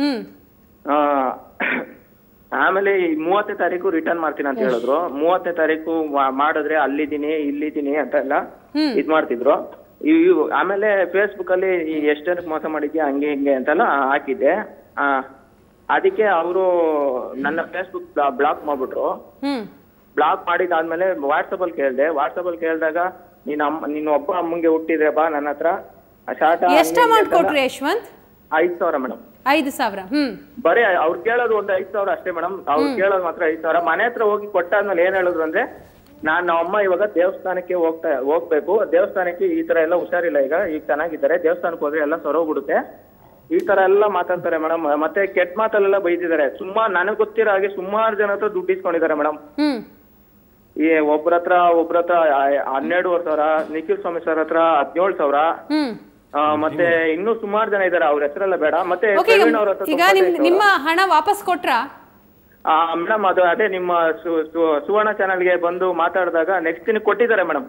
ಆಮೇಲೆ 30ನೇ ತಾರೀಕು ರಿಟರ್ನ್ ಮಾಡ್ತೀನಿ ಅಂತ ಹೇಳಿದ್ರು. 30ನೇ ತಾರೀಕು ಮಾಡಿದ್ರೆ ಅಲ್ಲಿದ್ದೀನಿ ಇಲ್ಲಿದ್ದೀನಿ ಅಂತ ಎಲ್ಲ ಇದ್ ಮಾಡ್ತಿದ್ರು. ಆಮೇಲೆ ಫೇಸ್ಬುಕ್ ಅಲ್ಲಿ ಎಷ್ಟು ಜನಕ್ಕೆ ಮೋಸ ಮಾಡಿದ್ಯಾ ಹಂಗೆ ಹಿಂಗೆ ಅಂತೆಲ್ಲ ಹಾಕಿದ್ದೆ. ಅದಕ್ಕೆ ಅವರು ನನ್ನ ಫೇಸ್ಬುಕ್ ಬ್ಲಾಕ್ ಮಾಡ್ಬಿಟ್ರು. ಬ್ಲಾಕ್ ಮಾಡಿದಾದ್ಮೇಲೆ ವಾಟ್ಸಪ್ ಅಲ್ಲಿ ಕೇಳ್ದೆ. ವಾಟ್ಸಪ್ ಅಲ್ಲಿ ಕೇಳಿದಾಗ ನೀನ್ ಒಬ್ಬ ಅಮ್ಮಂಗೆ ಹುಟ್ಟಿದ್ರೆ ಬಾ ನನ್ನ ಹತ್ರ
ಎಷ್ಟು ಅಮೌಂಟ್ ಕೊಟ್ರಿ ಯಶವಂತ್?
5,000 ಮೇಡಮ್.
5,000.
ಬರೀ ಅವ್ರು ಕೇಳೋದು ಒಂದು 5,000 ಅಷ್ಟೇ ಮೇಡಮ್. ಅವ್ರು ಕೇಳೋದು ಮಾತ್ರ 5,000. ಮನೆ ಹತ್ರ ಹೋಗಿ ಕೊಟ್ಟಾದ್ಮೇಲೆ ಏನ್ ಹೇಳಿದ್ರು ಅಂದ್ರೆ, ನಮ್ಮ ಅಮ್ಮ ಇವಾಗ ದೇವಸ್ಥಾನಕ್ಕೆ ಹೋಗ್ಬೇಕು, ದೇವಸ್ಥಾನಕ್ಕೆ ಈ ತರ ಎಲ್ಲ ಹುಷಾರಿಲ್ಲ, ಈಗ ಚೆನ್ನಾಗಿದ್ದಾರೆ, ದೇವಸ್ಥಾನಕ್ಕೆ ಹೋದ್ರೆ ಎಲ್ಲ ಸರೋಗ್ಬಿಡುತ್ತೆ, ಈ ತರ ಎಲ್ಲ ಮಾತಾಡ್ತಾರೆ ಮೇಡಮ್. ಮತ್ತೆ ಕೆಟ್ಟ ಮಾತಲ್ಲೆಲ್ಲ ಬೈದಿದ್ದಾರೆ. ನನಗ್ ಗೊತ್ತಿರೋ ಹಾಗೆ ಸುಮಾರು ಜನ ಹತ್ರ ದುಡ್ಡು ಇಸ್ಕೊಂಡಿದ್ದಾರೆ ಮೇಡಮ್. ಈ ಒಬ್ರ ಹತ್ರ 12,500, ನಿಖಿಲ್ ಸ್ವಾಮಿ ಸರ್ ಹತ್ರ 17,000, ಮತ್ತೆ ಇನ್ನೂ ಸುಮಾರು ಜನ ಇದಾರೆ, ಅವ್ರ ಹೆಸರೆಲ್ಲ ಬೇಡ. ಮತ್ತೆ ಪ್ರವೀಣ್ ಅವ್ರ ಹತ್ರ
ಈಗ ನಿಮ್ಮ ಹಣ ವಾಪಸ್ ಕೊಟ್ರಾ
ಮೇಡಮ್? ಅದೇ ನಿಮ್ಮ ಸುವರ್ಣ ಚಾನೆಲ್ಗೆ ಬಂದು ಮಾತಾಡಿದಾಗ ನೆಕ್ಸ್ಟ್ ದಿನ ಕೊಟ್ಟಿದ್ದಾರೆ ಮೇಡಮ್.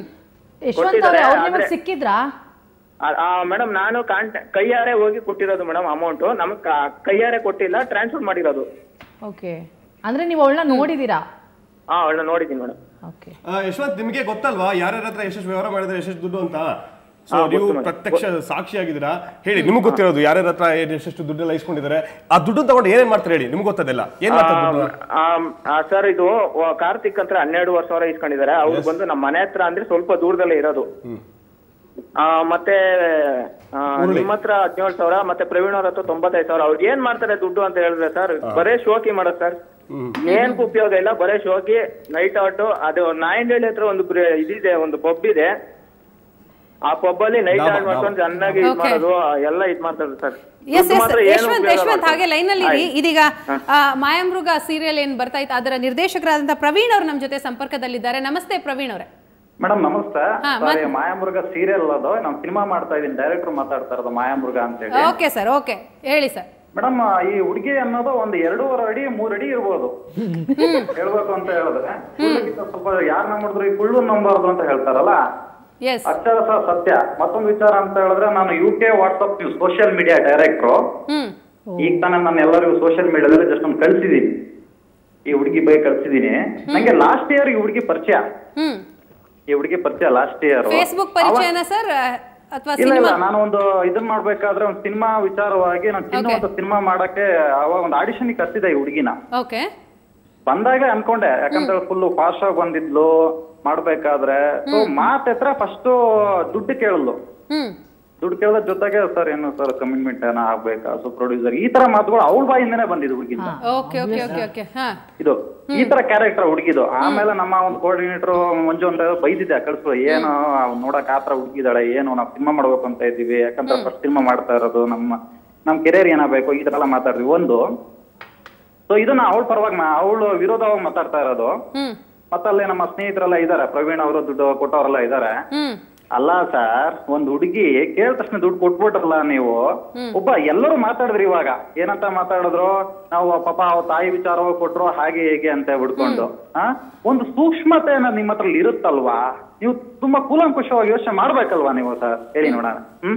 ಸಿಕ್ಕಿದ್ರಾ
ಮೇಡಮ್? ನಾನು ಕೈಯಾರೆ ಹೋಗಿ ಕೊಟ್ಟಿರೋದು ಮೇಡಮ್ ಅಮೌಂಟ್. ನಮಗ್ ಕೈಯಾರೆ ಕೊಟ್ಟಿಲ್ಲ, ಟ್ರಾನ್ಸ್ಫರ್ ಮಾಡಿರೋದು.
ಓಕೆ, ಅಂದ್ರೆ ನೀವು ಅವಳನ್ನ ನೋಡಿದೀರಾ?
ಅವಳನ್ನ ನೋಡಿದೀನಿ ಮೇಡಮ್.
ಯಶವಂತ್, ನಿಮಗೆ ಗೊತ್ತಲ್ವಾ ಯಾರ್ಯಾರ ಹತ್ರ ಎಷ್ಟೆಷ್ಟು ವ್ಯವಹಾರ ಮಾಡಿದ್ರೆ ಎಷ್ಟೆಷ್ಟು ದುಡ್ಡು ಅಂತ? ಸೊ ನೀವು ಪ್ರತ್ಯಕ್ಷ ಸಾಕ್ಷಿಯಾಗಿದ್ದೀರಾ. ಹೇಳಿ, ನಿಮ್ಗೆ ಗೊತ್ತಿರೋದು ಯಾರ್ಯಾರ ಹತ್ರ ಎಷ್ಟೆಷ್ಟು ದುಡ್ಡೆಲ್ಲ ಇಸ್ಕೊಂಡಿದ್ದಾರೆ, ಆ ದುಡ್ಡು ತಗೊಂಡು ಏನೇನ್ ಮಾಡ್ತಾರೆ ಹೇಳಿ, ನಿಮ್ಗೆ ಗೊತ್ತದೆಲ್ಲ. ಏನ್ ಮಾಡ್ತಾರೆ
ಸರ್? ಇದು ಕಾರ್ತಿಕ್ ಹತ್ರ 12,500 ಇಸ್ಕೊಂಡಿದ್ದಾರೆ. ಅವ್ರು ಬಂದು ನಮ್ಮ ಮನೆ ಹತ್ರ ಅಂದ್ರೆ ಸ್ವಲ್ಪ ದೂರದಲ್ಲೇ ಇರೋದು. ಮತ್ತೆ ನಿಮ್ಮ ಹತ್ರ 17,000, ಮತ್ತೆ ಪ್ರವೀಣ್ ಅವ್ರ ಹತ್ರ 95,000. ಅವ್ರು ಏನ್ ಮಾಡ್ತಾರೆ ದುಡ್ಡು ಅಂತ ಹೇಳಿದ್ರೆ ಸರ್, ಬರೇ ಶೋಕಿ ಮಾಡೋದು ಸರ್. ಏನ್ ಉಪಯೋಗ ಇಲ್ಲ, ಬರೇ ಶೋಕಿ. ನೈಟ್ ಔಟ್ ಅದು ನಾಯಂಡಹಳ್ಳಿ ಹತ್ರ ಒಂದು ಇದಿದೆ, ಒಂದು ಪಬ್ ಇದೆ. ಆ ಪಬ್ ಅಲ್ಲಿ ನೈಟ್ ಔಟ್ ಮಾಡ್ಕೊಂಡು ಚೆನ್ನಾಗಿ ಇದ್ ಮಾಡೋದು ಎಲ್ಲ ಇದ್ ಮಾಡ್ತಾರೆ ಸರ್.
ಯಶವಂತ್, ಹಾಗೆ ಲೈನ್ ಅಲ್ಲಿ ಇರಿ. ಇದೀಗ ಮಾಯಾಮೃಗ ಸೀರಿಯಲ್ ಏನ್ ಬರ್ತಾ ಇತ್ತು, ಅದರ ನಿರ್ದೇಶಕರಾದಂತಹ ಪ್ರವೀಣ್ ಅವರು ನಮ್ಮ ಜೊತೆ ಸಂಪರ್ಕದಲ್ಲಿದ್ದಾರೆ. ನಮಸ್ತೆ ಪ್ರವೀಣ್ ಅವರೇ.
ಮೇಡಮ್ ನಮಸ್ತೆ. ಮಾಯಾಮೃಗ ಸೀರಿಯಲ್ ಅದು ನಾನು ಸಿನಿಮಾ ಮಾಡ್ತಾ ಇದ್ದೀನಿ, ಡೈರೆಕ್ಟರ್ ಮಾತಾಡ್ತಾ ಇರೋದು ಮಾಯಾಮೃಗ ಅಂತ ಹೇಳಿ.
ಓಕೆ ಸರ್, ಓಕೆ ಹೇಳಿ ಸರ್.
ಮೇಡಮ್, ಈ ಹುಡುಗಿ ಅನ್ನೋದು ಒಂದು 2.5 ಅಡಿ 3 ಅಡಿ ಇರ್ಬೋದು ಹೇಳ್ಬೇಕು ಅಂತ ಹೇಳಿದ್ರೆ. ಸ್ವಲ್ಪ ಯಾರನ್ನ ಮಾಡಿದ್ರು ಈ ಕುಳ್ಳು ನಂಬಾರ್ದು ಅಂತ ಹೇಳ್ತಾರಲ್ಲ, ಅಕ್ಷರ ಸತ್ಯ. ಮತ್ತೊಂದು ವಿಚಾರ ಅಂತ ಹೇಳಿದ್ರೆ, ನಾನು UK WhatsApp social media director. ಈಗ ತಾನೇ ನಾನು ಎಲ್ಲರಿಗೂ ಸೋಷಿಯಲ್ ಮೀಡಿಯಾದಲ್ಲಿ ಜಸ್ಟ್ ನಾನು ಕಳ್ಸಿದೀನಿ, ಈ ಹುಡುಗಿ ಬೈ ಕಳ್ಸಿದೀನಿ. ನಂಗೆ ಲಾಸ್ಟ್ ಇಯರ್ ಈ ಹುಡುಗಿ ಪರಿಚಯ ಲಾಸ್ಟ್ ಇಯರ್.
ಫೇಸ್ಬುಕ್ ಪರಿಚಯನಾ ಸರ್ ಅಥವಾ
ಇಲ್ಲ ಇಲ್ಲ, ನಾನು ಒಂದು ಇದನ್ನ ಮಾಡ್ಬೇಕಾದ್ರೆ ಒಂದು ಸಿನಿಮಾ ವಿಚಾರವಾಗಿ ನಾನು ಚಿನ್ನವಂತ ಸಿನಿಮಾ ಮಾಡಕ್ಕೆ ಅವಾಗ ಒಂದು ಆಡಿಷನ್ ಕರ್ಸಿದೆ ಈ ಹುಡುಗಿನ. ಬಂದಾಗ ಅನ್ಕೊಂಡೆ, ಯಾಕಂದ್ರೆ ಫುಲ್ ಫಾಸ್ಟ್ ಆಗಿ ಬಂದಿದ್ಲು ಮಾಡ್ಬೇಕಾದ್ರೆ. ಸೊ ಮಾತ್ರ ಫಸ್ಟ್ ದುಡ್ಡು ಕೇಳಲು, ದುಡ್ಡು ಕೇಳೋದ್ರ ಜೊತೆಗೆ ಸರ್ ಏನು ಸರ್ ಕಮಿಟ್ಮೆಂಟ್ ಏನೋ ಆಗ್ಬೇಕಾ, ಸೊ ಪ್ರೊಡ್ಯೂಸರ್, ಈ ತರ ಮಾತುಗಳು ಅವಳ ಬಾಯಿಂದನೇ ಬಂದಿದ್ದು ಹುಡುಗಿಂದ. ಇದು ಈ ತರ ಕ್ಯಾರೆಕ್ಟರ್ ಹುಡುಗಿದು. ಆಮೇಲೆ ನಮ್ಮ ಒಂದು ಕೋಆರ್ಡಿನೇಟರ್ ಮಂಜು ಅಂತ ಬೈದಿದ್ದೆ, ಕಳ್ಸು ಏನು ನೋಡಕ್ ಆತರ ಹುಡುಗಿದಾಳೆ, ಏನು ನಾವು ಸಿನಿಮಾ ಮಾಡ್ಬೇಕು ಅಂತ ಇದ್ದೀವಿ, ಯಾಕಂದ್ರೆ ಫಸ್ಟ್ ಸಿನಿಮಾ ಮಾಡ್ತಾ ಇರೋದು, ನಮ್ ಕೆರಿಯರ್ ಏನಾಗಬೇಕು, ಈ ತರ ಎಲ್ಲ ಮಾತಾಡ್ತೀವಿ ಒಂದು. ಸೊ ಇದನ್ನ ಅವಳ ಪರವಾಗಿ ಅವಳು ವಿರೋಧವಾಗಿ ಮಾತಾಡ್ತಾ ಇರೋದು. ಮತ್ತಲ್ಲಿ ನಮ್ಮ ಸ್ನೇಹಿತರೆಲ್ಲ ಇದಾರೆ, ಪ್ರವೀಣ್ ಅವರು ದುಡ್ಡು ಕೊಟ್ಟವರೆಲ್ಲ ಇದಾರೆ. ಅಲ್ಲ ಸರ್, ಒಂದ್ ಹುಡುಗಿ ಕೇಳಿದ ತಕ್ಷಣ ದುಡ್ಡು ಕೊಟ್ಬಿಟ್ರಲ್ಲ ನೀವು. ಒಬ್ಬ ಎಲ್ಲರೂ ಮಾತಾಡಿದ್ರಿ, ಇವಾಗ ಏನಂತ ಮಾತಾಡಿದ್ರು, ನಾವು ಪಾಪ ಅವ್ರ ತಾಯಿ ವಿಚಾರವಾಗಿ ಕೊಟ್ರು ಹಾಗೆ ಹೇಗೆ ಅಂತ ಬಿಡ್ಕೊಂಡು. ಒಂದು ಸೂಕ್ಷ್ಮತೆ ಅನ್ನೋದು ನಿಮ್ಮ ಹತ್ರ ಇರುತ್ತಲ್ವಾ, ನೀವು ತುಂಬಾ ಕೂಲಂಕುಷವಾಗಿ ಯೋಚನೆ ಮಾಡ್ಬೇಕಲ್ವಾ ನೀವು ಸರ್, ಹೇಳಿ ನೋಡೋಣ.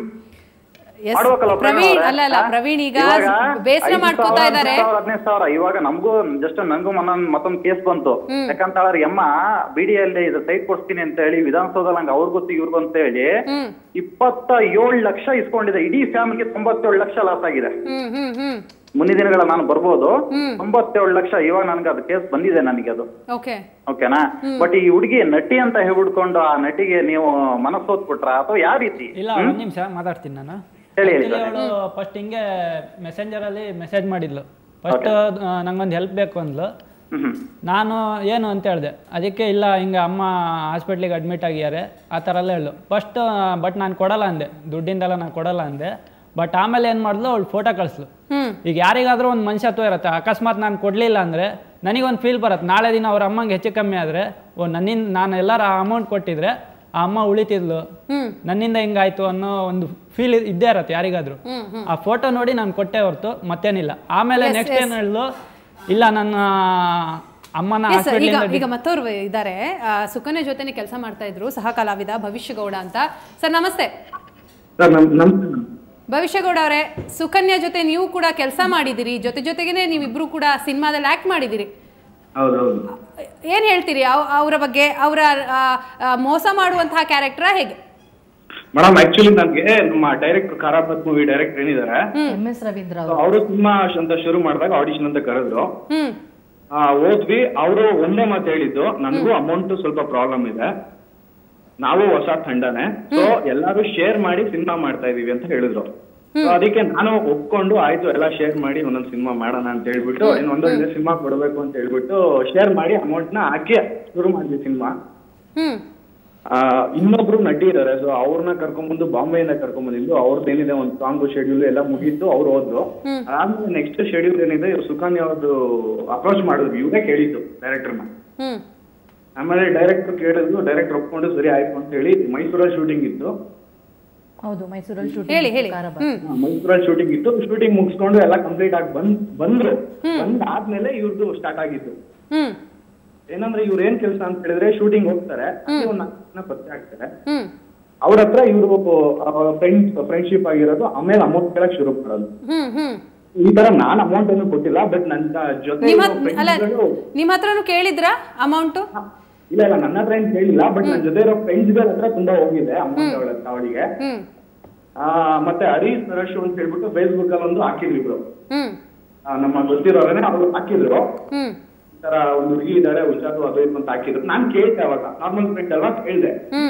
ಪ್ರವೀಣ್ ಈಗ ಬೇಸರ ಮಾಡ್ಕೋತಾ ಇದ್ದಾರೆ.
15,000 ಇವಾಗ ನಮಗೂ ಮತ್ತೊಂದು ಕೇಸ್ ಬಂತು. ಯಾಕಂತ ಹೇಳಿದ್ರೆ ಎಮ್ಮ ಬಿಡಿಯಲ್ಲಿ ಇದು ಸೈಟ್ ಕೊಡ್ತೀನಿ ಅಂತ ಹೇಳಿ ವಿಧಾನಸೌಧದಲ್ಲಿ ಹಂಗ ಅವ್ರ ಗೊತ್ತು ಇವ್ರಿಗೂ ಅಂತ ಹೇಳಿ 27 ಲಕ್ಷ ಇಸ್ಕೊಂಡಿದೆ. ಇಡೀ ಫ್ಯಾಮಿಲಿಗೆ 97 ಲಕ್ಷ ಲಾಸ್ ಆಗಿದೆ. ಮುಂದಿನ ದಿನಗಳ ನಾನು ಬರ್ಬೋದು. 97 ಲಕ್ಷ ಇವಾಗ ನನ್ಗೆ ಅದು ಕೇಸ್ ಬಂದಿದೆ ನನಗೆ ಅದು. ಓಕೆನಾ? ಬಟ್ ಈ ಹುಡುಗಿ ನಟಿ ಅಂತ ಹೇಳ್ಬಿಡ್ಕೊಂಡು ಆ ನಟಿಗೆ ನೀವು ಮನಸ್ಸೋತ್ಬಿಟ್ರ ಅಥವಾ ಯಾವ ರೀತಿ?
ಇಲ್ಲ, ಒಂದ್ ನಿಮಿಷ ಮಾತಾಡ್ತೀನಿ ನಾನು. ಅವಳು ಫಸ್ಟ್ ಹಿಂಗೆ ಮೆಸೆಂಜರ್ ಅಲ್ಲಿ ಮೆಸೇಜ್ ಮಾಡಿದ್ಲು. ಫಸ್ಟ್ ನಂಗೊಂದು ಹೆಲ್ಪ್ ಬೇಕು ಅಂದ್ಲು. ನಾನು ಏನು ಅಂತ ಹೇಳಿದೆ, ಅದಕ್ಕೆ ಇಲ್ಲ ಹಿಂಗೆ ಅಮ್ಮ ಹಾಸ್ಪಿಟ್ಲಿಗೆ ಅಡ್ಮಿಟ್ ಆಗಿದ್ದಾರೆ ಆ ಥರ ಎಲ್ಲ ಹೇಳು ಫಸ್ಟ್. ಬಟ್ ನಾನು ಕೊಡಲ್ಲ ಅಂದೆ, ದುಡ್ಡಿಂದೆಲ್ಲ ನಾನು ಕೊಡಲ್ಲ ಅಂದೆ. ಬಟ್ ಆಮೇಲೆ ಏನು ಮಾಡಿದ್ಲು, ಅವಳು ಫೋಟೋ ಕಳಿಸ್ಲು. ಈಗ ಯಾರಿಗಾದ್ರೂ ಒಂದು ಮನುಷ್ಯತ್ವ ಇರುತ್ತೆ, ಅಕಸ್ಮಾತ್ ನಾನು ಕೊಡಲಿಲ್ಲ ಅಂದರೆ ನನಗೊಂದು ಫೀಲ್ ಬರುತ್ತೆ. ನಾಳೆ ದಿನ ಅವ್ರ ಅಮ್ಮಂಗೆ ಹೆಚ್ಚು ಕಮ್ಮಿ ಆದರೆ, ನಾನು ಎಲ್ಲರ ಅಮೌಂಟ್ ಕೊಟ್ಟಿದ್ರೆ ಆ ಅಮ್ಮ ಉಳಿತಿದ್ಲು, ನನ್ನಿಂದ ಹಿಂಗಾಯ್ತು ಅನ್ನೋ ಒಂದು ಫೀಲ್ ಇದ್ದೇ ಇರತ್ತೆ ಯಾರಿಗಾದ್ರೂ. ಆ ಫೋಟೋ ನೋಡಿ ನಾನು ಕೊಟ್ಟೆ ಹೊರತು ಮತ್ತೇನಿಲ್ಲ. ಆಮೇಲೆ ನೆಕ್ಸ್ಟ್ ಏನು ಹೇಳಿದ್ಲು, ಇಲ್ಲ ನನ್ನ ಅಮ್ಮನ
Yes, sir. ಈಗ
ಹಾಸ್ಪಿಟಲ್
ಈಗ ಮತ್ತವ್ರು ಇದ್ದಾರೆ, ಸುಕನ್ಯಾ ಜೊತೆನೆ ಕೆಲಸ ಮಾಡ್ತಾ ಇದ್ರು, ಸಹ ಕಲಾವಿದ ಭವಿಷ್ಯಗೌಡ ಅಂತ. ಸರ್ ನಮಸ್ತೆ. ಭವಿಷ್ಯಗೌಡ ಅವರೇ, ಸುಕನ್ಯಾ ಜೊತೆ ನೀವು ಕೂಡ ಕೆಲಸ ಮಾಡಿದಿರಿ, ಜೊತೆಗೇನೆ ನೀವಿಬ್ರು ಕೂಡ ಸಿನಿಮಾದಲ್ಲಿ ಆಕ್ಟ್ ಮಾಡಿದಿರಿ. ಏನ್ ಹೇಳ್ತೀರಿ ಅವರ ಬಗ್ಗೆ? ಅವರ ಮೋಸ ಮಾಡುವಂತಹ ಕ್ಯಾರೆಕ್ಟರ್ ಹೇಗೆ?
ಮೇಡಮ್ ಆಕ್ಚುಲಿ ನನ್ಗೆ ನಮ್ಮ ಡೈರೆಕ್ಟರ್ ಖಾರಾಪತ್ ಮೂವಿ ಡೈರೆಕ್ಟರ್ ಏನಿದ್ದಾರೆ
MS ರವೀಂದ್ರ
ಅವರು ಸಿನಿಮಾ ಅಂತ ಶುರು ಮಾಡಿದಾಗ ಆಡಿಷನ್ ಅಂತ ಕರೆದ್ರು. ಹೋದ್ವಿ. ಅವರು ಒಂದೇ ಮಾತು ಹೇಳಿದ್ದು, ನನಗೂ ಅಮೌಂಟ್ ಸ್ವಲ್ಪ ಪ್ರಾಬ್ಲಮ್ ಇದೆ, ನಾವು ಹೊಸ ತಂಡನೇ, ಸೊ ಎಲ್ಲಾರು ಶೇರ್ ಮಾಡಿ ಸಿನಿಮಾ ಮಾಡ್ತಾ ಇದೀವಿ ಅಂತ ಹೇಳಿದ್ರು. ಅದಕ್ಕೆ ನಾನು ಒಪ್ಕೊಂಡು ಆಯ್ತು ಎಲ್ಲ ಶೇರ್ ಮಾಡಿ ಒಂದೊಂದು ಸಿನಿಮಾ ಮಾಡೋಣ ಅಂತ ಹೇಳ್ಬಿಟ್ಟು ಒಂದೊಂದೇ ಸಿನಿಮಾ ಕೊಡ್ಬೇಕು ಅಂತ ಹೇಳ್ಬಿಟ್ಟು ಶೇರ್ ಮಾಡಿ ಅಮೌಂಟ್ ನ ಹಾಕಿ ಶುರು ಮಾಡಿದ್ವಿ ಸಿನಿಮಾ. ಇನ್ನೊಬ್ರು ನಟಿ ಇದಾರೆ, ಸೊ ಅವ್ರನ್ನ ಕರ್ಕೊಂಡ್ಬಂದು ಬಾಂಬೆಯಿಂದ ಕರ್ಕೊಂಡ್ಬಂದಿದ್ದು. ಅವ್ರದ್ದು ಏನಿದೆ ಒಂದು ಸಾಂಗ್ ಶೆಡ್ಯೂಲ್ ಎಲ್ಲ ಮುಗೀತು, ಅವ್ರು ಹೋದ್ರು. ಆದ್ಮೇಲೆ ನೆಕ್ಸ್ಟ್ ಶೆಡ್ಯೂಲ್ ಏನಿದೆ ಸುಕನ್ಯಾ ಅವ್ರದ್ದು ಅಪ್ರೋಚ್ ಮಾಡಿದ್ವಿ, ಇವ್ರೇ ಕೇಳಿದ್ದು ಡೈರೆಕ್ಟರ್ನ. ಆಮೇಲೆ ಡೈರೆಕ್ಟರ್ ಕೇಳಿದ್ರು, ಡೈರೆಕ್ಟರ್ ಒಪ್ಕೊಂಡು ಸರಿ ಆಯ್ತು ಅಂತ ಹೇಳಿ ಮೈಸೂರಲ್ಲಿ ಶೂಟಿಂಗ್ ಇತ್ತು.
ಹೌದು, ಮೈಸೂರಲ್ಲಿ ಶೂಟಿಂಗ್
ಮೈಸೂರಲ್ಲಿ ಶೂಟಿಂಗ್ ಇತ್ತು. ಶೂಟಿಂಗ್ ಮುಗಿಸ್ಕೊಂಡು ಎಲ್ಲ ಕಂಪ್ಲೀಟ್ ಆಗಿ ಬಂದ್ರು. ಬಂದಾದ್ಮೇಲೆ ಇವ್ರದ್ದು ಸ್ಟಾರ್ಟ್ ಆಗಿತ್ತು. ಏನಂದ್ರೆ ಇವ್ರ ಏನ್ ಕೆಲಸ ಅಂತ ಹೇಳಿದ್ರೆ ಶೂಟಿಂಗ್ ಹೋಗ್ತಾರೆ, ಒಂದು ಪತ್ತೆ ಆಗ್ತಾರೆ, ಅವ್ರ ಹತ್ರ ಇವ್ರು ಫ್ರೆಂಡ್ಶಿಪ್ ಆಗಿರೋದು, ಆಮೇಲೆ ಅಮೌಂಟ್ ಕೇಳಕ್ ಶುರು ಮಾಡೋದು. ಈ ತರ ನಾನ್ ಅಮೌಂಟ್ ಏನು ಕೊಟ್ಟಿಲ್ಲ, ಬಟ್ ನನ್ನ ಜೊತೆ
ನಿಮ್ ಹತ್ರನು ಕೇಳಿದ್ರ ಅಮೌಂಟ್?
ಇಲ್ಲ ನನ್ನ ಹತ್ರ ಏನ್ ಕೇಳಿಲ್ಲ, ಬಟ್ ನನ್ನ ಜೊತೆ ಇರೋ ಫ್ರೆಂಡ್ಸ್ ಗಳ ಹತ್ರ ತುಂಬಾ ಹೋಗಿದೆ ಅಮೌಂಟ್ ಅವಳಿಗೆ. ಮತ್ತೆ ಹರೀಶ್ ನರೇಶ್ ಅಂತ ಹೇಳ್ಬಿಟ್ಟು ಫೇಸ್ಬುಕ್ ಅಲ್ಲಿ ಒಂದು ಹಾಕಿದ್ರು ಇಬ್ರು, ನಮ್ಮ ಗೊತ್ತಿರೋರೇ ಅವ್ರು ಹಾಕಿದ್ರು. ಈ ತರ ಒಂದು ಹುಡುಗಿ ಇದಾರೆ ಹುಷಾರು ಅದು ಇದು ಅಂತ ಹಾಕಿದ್ರು. ನಾನ್ ಕೇಳ್ದೆ, ಅವಾಗ ನಾರ್ಮಲ್ ಫ್ರೆಂಡ್ ಅಲ್ವಾ, ಕೇಳ್ದೆ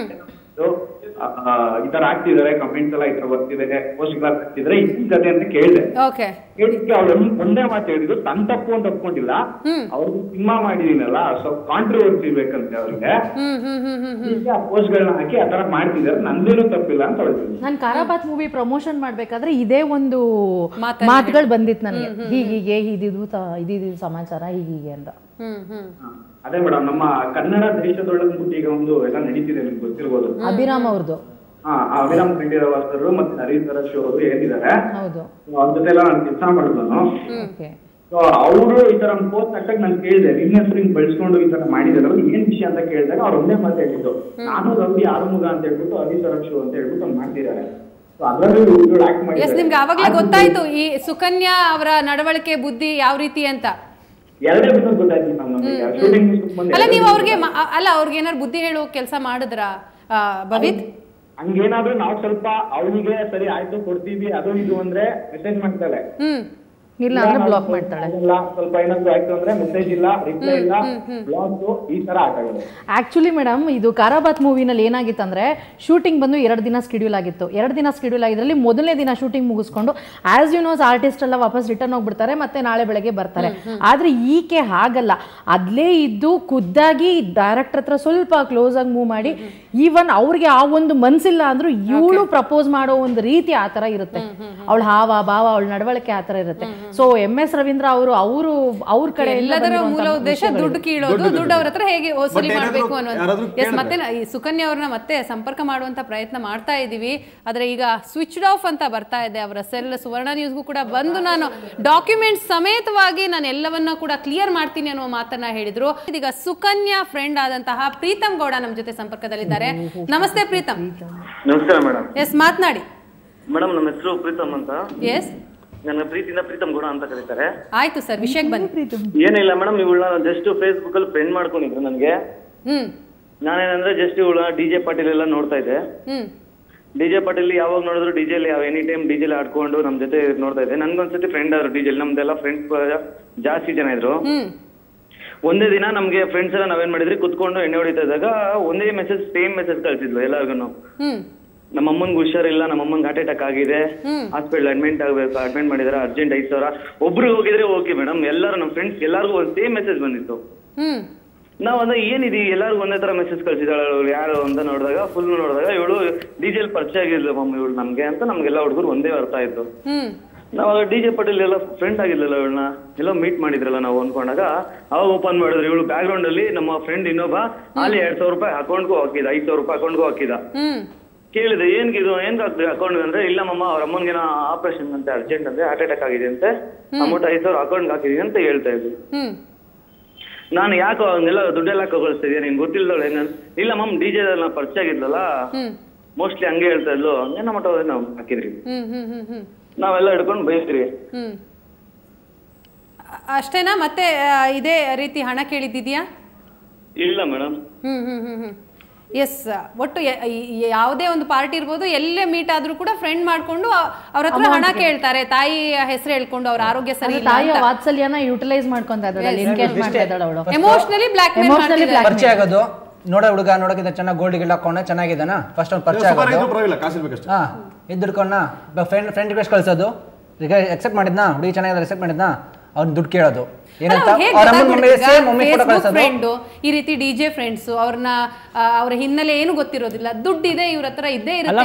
ಈ ತರ ಆಗ್ತಿದಾರೆ ಕಮೆಂಟ್ಸ್ ಎಲ್ಲ ಈ ತರ ಬರ್ತಿದೆ, ಪೋಸ್ಟ್ ಗಳು ಆಗ್ತಿದ್ರೆ ಈ ಕತೆ ಅಂತ ಕೇಳ್ದೆ. ಕೇಳಿಕ್ಕೆ ಅವ್ರು ಒಂದೇ ಮಾತು ಹೇಳಿದ್ರು, ತನ್ ತಪ್ಪು ಅಂತ ಒಪ್ಕೊಂಡಿಲ್ಲ, ಅವ್ರಿಗೆ ಸಿನಿಮಾ ಮಾಡಿದೀನಲ್ಲ ಸ್ವಲ್ಪ ಕಾಂಟ್ರವರ್ಸಿ ಬೇಕಂತೆ ಅವ್ರಿಗೆ, ಆ ಪೋಸ್ಟ್ ಗಳನ್ನ ಹಾಕಿ ಆ ತರ ಮಾಡ್ತಿದಾರೆ, ನಂದೇನು ತಪ್ಪಿಲ್ಲ ಅಂತ ಹೇಳ್ತೀನಿ.
ನಾನು ಖಾರಾಬಾತ್ ಮೂವಿ ಪ್ರಮೋಷನ್ ಮಾಡ್ಬೇಕಾದ್ರೆ ಇದೇ ಒಂದು ಮಾತುಗಳು ಬಂದಿತ್ತು ನನಗೆ, ಹೀಗೆ ಇದಿದು ಸಮಾಚಾರ ಹೀಗೆ ಅಂತ.
ಅದೇ ಮೇಡಮ್, ನಮ್ಮ ಕನ್ನಡ ದೇಶದೊಳಗೆ ಈಗ ಒಂದು ಎಲ್ಲ ನಡೀತಿದೆ, ನಿಮ್ಗೆ ಗೊತ್ತಿರ್ಬೋದು,
ಅಭಿರಾಮ್ ಅವ್ರದ್ದು.
ಅಭಿರಾಮ್ ಖಂಡೀರವ ಸರ್ ಮತ್ತೆ ಹರೀಶ್ ನರೇಶ್ ಅವರು ಏನಿದ್ದಾರೆ, ಅವ್ರ ಜೊತೆ ಎಲ್ಲ ನಾನು ಕೆಲಸ ಮಾಡಿದ್ನು. ಸೊ ಅವರು ಈ ತರ ಪೋಸ್ಟ್ ಹಾಕಕ್ ನಾನು ಕೇಳಿದೆ, ನಿನ್ನ ಹೆಸರು ಹಿಂಗ್ ಬೆಳೆಸ್ಕೊಂಡು ಈ ತರ ಮಾಡಿದಾರಲ್ಲ ಏನ್ ವಿಷಯ ಅಂತ ಕೇಳಿದಾಗ ಅವ್ರು ಒಂದೇ ಮಾತು ಹೇಳಿದ್ದು, ನಾನು ರವಿ ಆರುಮುಗ ಅಂತ ಹೇಳ್ಬಿಟ್ಟು ಹರೀಶ್ ನರೇಶ್ ಅಂತ ಹೇಳ್ಬಿಟ್ಟು ಮಾಡ್ತಿದ್ದಾರೆ.
ನಿಮ್ಗೆ ಆವಾಗ್ಲೇ ಗೊತ್ತಾಯ್ತು ಈ ಸುಕನ್ಯಾ ಅವರ ನಡವಳಿಕೆ ಬುದ್ಧಿ ಯಾವ ರೀತಿ ಅಂತ? ಅಲ್ಲ ನೀವು ಅವ್ರಿಗೆ ಏನಾದ್ರು ಬುದ್ಧಿ ಹೇಳೋ ಕೆಲಸ ಮಾಡಿದ್ರ ಭವಿತ್?
ಹಂಗೇನಾದ್ರೂ ನಾವು ಸ್ವಲ್ಪ ಅವನಿಗೆ ಸರಿ ಆಯ್ತು ಕೊಡ್ತೀವಿ ಅದು ಇದು ಅಂದ್ರೆ ಮೆಸೇಜ್ ಮಾಡ್ತಾಳೆ,
ಇಲ್ಲ ಅಂದ್ರೆ ಬ್ಲಾಕ್ ಮಾಡ್ತಾಳೆ.
ಸ್ವಲ್ಪ ಏನಾದ್ರು ಆಯ್ತು ಅಂದ್ರೆ ಮೆಸೇಜ್ ಇಲ್ಲ, ರಿಪ್ಲೈ ಇಲ್ಲ, ಬ್ಲಾಕ್, ಈ ತರ ಆಗುತ್ತೆ.
ಆಕ್ಚುಲಿ ಮೇಡಮ್, ಇದು ಖಾರಾಬಾತ್ ಮೂವಿನಲ್ಲಿ ಏನಾಗಿತ್ತಂದ್ರೆ ಶೂಟಿಂಗ್ ಬಂದು 2 ದಿನ ಸ್ಕೆಡ್ಯೂಲ್ ಆಗಿತ್ತು. 2 ದಿನ ಸ್ಕೆಡ್ಯೂಲ್ ಆಗಿದ್ರಲ್ಲಿ ಮೊದಲನೇ ದಿನ ಶೂಟಿಂಗ್ ಮುಗಿಸ್ಕೊಂಡು ಆಸ್ ಯು ನೋಸ್ ಆರ್ಟಿಸ್ಟ್ ಎಲ್ಲ ವಾಪಸ್ ರಿಟರ್ನ್ ಹೋಗ್ಬಿಡ್ತಾರೆ, ಮತ್ತೆ ನಾಳೆ ಬೆಳಗ್ಗೆ ಬರ್ತಾರೆ. ಆದ್ರೆ ಈಕೆ ಹಾಗಲ್ಲ, ಅದ್ಲೇ ಇದ್ದು ಖುದ್ದಾಗಿ ಡೈರೆಕ್ಟರ್ ಹತ್ರ ಸ್ವಲ್ಪ ಕ್ಲೋಸ್ ಆಗಿ ಮೂವ್ ಮಾಡಿ, ಈವನ್ ಅವ್ರಿಗೆ ಆ ಒಂದು ಮನ್ಸಿಲ್ಲ ಅಂದ್ರೂ ಇವಳು ಪ್ರಪೋಸ್ ಮಾಡೋ ಒಂದು ರೀತಿ ಆ ತರ ಇರುತ್ತೆ, ಅವಳ ಹಾವ ಭಾವ ಅವಳ ನಡವಳಿಕೆ ಆ ತರ ಇರುತ್ತೆ. ಸೊ MS ರವೀಂದ್ರ ಅವ್ರ ಕಡೆ
ಎಲ್ಲದರ ಮೂಲ ಉದ್ದೇಶ ದುಡ್ಡು ಕೀಳೋದು, ದುಡ್ಡು ಅವ್ರ ಹತ್ರ ಹೇಗೆ ವಸೂಲಿ ಮಾಡಬೇಕು ಅನ್ನೋದು. ಮತ್ತೆ ಈ ಸುಕನ್ಯಾ ಅವ್ರನ್ನ ಮತ್ತೆ ಸಂಪರ್ಕ ಮಾಡುವಂತ ಪ್ರಯತ್ನ ಮಾಡ್ತಾ ಇದೀವಿ, ಆದ್ರೆ ಈಗ ಸ್ವಿಚ್ಡ್ ಆಫ್ ಅಂತ ಬರ್ತಾ ಇದೆ ಅವರ ಸೆಲ್. ಸುವರ್ಣ ನ್ಯೂಸ್ಗೂ ಕೂಡ ಬಂದು ನಾನು ಡಾಕ್ಯುಮೆಂಟ್ಸ್ ಸಮೇತವಾಗಿ ನಾನು ಎಲ್ಲವನ್ನ ಕೂಡ ಕ್ಲಿಯರ್ ಮಾಡ್ತೀನಿ ಅನ್ನೋ ಮಾತನ್ನ ಹೇಳಿದ್ರು. ಇದೀಗ ಸುಕನ್ಯಾ ಫ್ರೆಂಡ್ ಆದಂತಹ ಪ್ರೀತಮ್ ಗೌಡ ನಮ್ಮ ಜೊತೆ ಸಂಪರ್ಕದಲ್ಲಿದ್ದಾರೆ. ನಮಸ್ತೆ ಪ್ರೀತಮ್.
ನಮಸ್ಕಾರ ಮೇಡಮ್.
ಎಸ್, ಮಾತನಾಡಿ
ಮೇಡಮ್. ನಮ್ಮ ಹೆಸರು ಪ್ರೀತಮ್ ಅಂತ.
ಎಸ್,
ನನ್ನ ಪ್ರೀತಿಯಿಂದ ಪ್ರೀತಮ್ ಗೌಡ ಅಂತ ಕರೀತಾರೆ.
ಆಯ್ತು ಸರ್, ವಿಷಯಕ್ಕೆ ಬನ್ನಿ.
ಏನಿಲ್ಲ ಮೇಡಮ್, ಇವಳನ್ನ ಜಸ್ಟ್ ಫೇಸ್ಬುಕ್ ಅಲ್ಲಿ ಫ್ರೆಂಡ್ ಮಾಡ್ಕೊಂಡಿದ್ರು ನನಗೆ. ನಾನೇನಂದ್ರೆ ಜಸ್ಟ್ ಇವಳ DJ ಪಾಟೀಲ್ ಎಲ್ಲ ನೋಡ್ತಾ ಇದ್ದೆ. DJ ಪಾಟೀಲ್ ಯಾವಾಗ ನೋಡಿದ್ರು DJ ಎನಿ ಟೈಮ್ DJ ಆಡ್ಕೊಂಡು ನಮ್ ಜೊತೆ ನೋಡ್ತಾ ಇದ್ದೆ. ನನ್ಗೊಂದ್ಸತಿ ಫ್ರೆಂಡ್ ಆದ್ರು DJ, ನಮ್ದೆಲ್ಲ ಫ್ರೆಂಡ್ಸ್ ಜಾಸ್ತಿ ಜನ ಇದ್ರು. ಒಂದೇ ದಿನ ನಮ್ಗೆ ಫ್ರೆಂಡ್ಸ್ ಎಲ್ಲ ನಾವೇನ್ ಮಾಡಿದ್ರಿ, ಕುತ್ಕೊಂಡು ಎಣ್ಣೆ ಹೊಡಿತಾ ಇದ್ದಾಗ ಒಂದೇ ಸೇಮ್ ಮೆಸೇಜ್ ಕಳ್ಸಿದ್ಲು ಎಲ್ಲಾರ್ಗು. ನಮ್ಮ ಅಮ್ಮನ್ಗೆ ಹುಷಾರಿಲ್ಲ, ನಮ್ಮ ಅಮ್ಮನ್ಗೆ ಹಾರ್ಟ್ ಅಟ್ಯಾಕ್ ಆಗಿದೆ, ಹಾಸ್ಪಿಟಲ್ ಅಡ್ಮಿಟ್ ಮಾಡಿದಾರೆ, ಅರ್ಜೆಂಟ್ 5,000. ಒಬ್ರು ಹೋಗಿದ್ರೆ ಓಕೆ ಮೇಡಮ್, ಎಲ್ಲರೂ ನಮ್ಮ ಫ್ರೆಂಡ್ಸ್ ಎಲ್ಲಾರ್ಗು ಒಂದ್ ಸೇಮ್ ಮೆಸೇಜ್ ಬಂದಿತ್ತು. ನಾವ್ ಅಂದ್ರೆ ಏನಿದೆ ಎಲ್ಲಾರ್ಗು ಒಂದೇ ತರ ಮೆಸೇಜ್ ಕಳ್ಸಿದಾಳೆ ಯಾರು ಅಂತ ನೋಡಿದಾಗ ಇವಳು DJ ಪರಿಚಯ ಆಗಿರ್ಲಿಲ್ಲ ಮಮ್ಮಿ ಇವಳು ನಮ್ಗೆ ಅಂತ ನಮ್ಗೆಲ್ಲ ಹುಡುಗರು ಒಂದೇ ಅರ್ಥ ಆಯ್ತು. ನಾವಾಗ DJ ಪಾಟೀಲ್ ಎಲ್ಲ ಫ್ರೆಂಡ್ ಆಗಿರ್ಲಿಲ್ಲ, ಇವಳನ್ನ ಎಲ್ಲ ಮೀಟ್ ಮಾಡಿದ್ರಲ್ಲ ನಾವು ಅನ್ಕೊಂಡಾಗ ಅವಾಗ ಓಪನ್ ಮಾಡಿದ್ರು. ಇವಳು ಬ್ಯಾಕ್ ಗ್ರೌಂಡ್ ಅಲ್ಲಿ ನಮ್ಮ ಫ್ರೆಂಡ್ ಇನ್ನೊಬ್ಬ ಅಲ್ಲಿ 2,000 ರೂಪಾಯಿ ಅಕೌಂಟ್ಗೂ ಹಾಕಿದ, 5,000 ರೂಪಾಯಿ ಅಕೌಂಟ್ಗೂ ಹಾಕಿದ. ಕೇಳಿದೆ ಏನ್ಗಿದು ಏನ್ಗಾಗ್ತದೆ ಅಕೌಂಟ್ ಅಂದ್ರೆ, ಇಲ್ಲ ಮಮ್ಮ ಅವ್ರ ಅಮ್ಮನ್ಗೆ ಆಪರೇಷನ್ ಅಂತೆ, ಅರ್ಜೆಂಟ್ ಅಂತೆ, ಹಾರ್ಟ್ ಅಟ್ಯಾಕ್ ಆಗಿದೆ ಅಂತೆ, ಅಮೌಂಟ್ 5,000 ಅಕೌಂಟ್ ಹಾಕಿದೀನಿ ಅಂತ ಹೇಳ್ತಾ ಇದ್ವಿ. ನಾನು ಯಾಕೋ ಅವನ್ನೆಲ್ಲ ದುಡ್ಡೆಲ್ಲ ಕಗೊಳಿಸ್ತಿದ್ಯಾ ನಿನ್ ಗೊತ್ತಿಲ್ದವಳೆ ಇಲ್ಲ ಮ್ಯಾಮ್ DJ ನಾ ಪರಿಚಯ ಆಗಿದ್ಲಲ್ಲ ಮೋಸ್ಟ್ಲಿ ಹಂಗೆ ಹೇಳ್ತಾ ಇದ್ಲು ಹಂಗೇನ ಮಟ್ಟ ನಾವು ಹಾಕಿದ್ರಿ ನಾವೆಲ್ಲ ಹಿಡ್ಕೊಂಡು ಬೈಸ್ರಿ.
ಅಷ್ಟೇನಾ? ಮತ್ತೆ ಇದೇ ರೀತಿ ಹಣ ಕೇಳಿದ್ದಿದ್ಯಾ?
ಇಲ್ಲ ಮೇಡಮ್.
ಎಸ್, ಒಟ್ಟು ಯಾವುದೇ ಒಂದು ಪಾರ್ಟಿ ಇರ್ಬೋದು, ಎಲ್ಲೇ ಮೀಟ್ ಆದ್ರೂ ಕೂಡ ಫ್ರೆಂಡ್ ಮಾಡ್ಕೊಂಡು ಅವ್ರ ಹತ್ರ ಹಣ ಕೇಳ್ತಾರೆ, ತಾಯಿ ಹೆಸರು ಹೇಳ್ಕೊಂಡು ಅವ್ರ ಆರೋಗ್ಯ ಸರಿ ಇಲ್ಲ
ತಾಯಿಯ ವಾತ್ಸಲ್ಯನ ಯುಟಿಲೈಸ್ ಮಾಡ್ಕೊಂತಾ ಇದ್ದಾಳೆ, ಎನ್ಗೇಜ್ ಮಾಡ್ತಾ ಇದ್ದಾಳೆ ಅವಳು.
ಎಮೋಷನಲಿ ಬ್ಲಾಕ್ ಮೇಲ್ ಮಾಡ್ತಿದ್ದಾರೆ.
ಪರಿಚಯ ಆಗೋದು, ನೋಡೋ ಹುಡುಗ ನೋಡೋಕ್ಕಿಂತ ಚೆನ್ನಾಗಿ ಗೋಲ್ಡ್ ಗಿಲ್ಡ್ ಹಾಕೊಂಡ ಚೆನ್ನಾಗಿದ್ದಾನ ಫಸ್ಟ್ ಒಂದು ಪರಿಚಯ ಆಗೋದು, ಹಾ ಇದ್ದಿಡ್ಕೊಂಡ ಫ್ರೆಂಡ್ ರಿಕ್ವೆಸ್ಟ್ ಕಳ್ಸೋದು, ಎಕ್ಸೆಪ್ಟ್ ಮಾಡಿದ್ನಾ ಹುಡುಗಿ ಚೆನ್ನಾಗಿದ್ದಾರೆ ಎಕ್ಸೆಪ್ಟ್ ಮಾಡಿದ್ನಾ ಅವ್ನ ದುಡ್ಡು ಕೇಳೋದು ಏನಂತ
ಫ್ರೆಂಡ್ ಈ ರೀತಿ DJ ಫ್ರೆಂಡ್ಸ್ ಅವ್ರನ್ನ ಅವ್ರ ಹಿನ್ನೆಲೆ ಏನು ಗೊತ್ತಿರೋದಿಲ್ಲ, ದುಡ್ಡಿದೆ ಇವ್ರ ಹತ್ರ ಇದ್ದೇ ಇರುತ್ತೆ.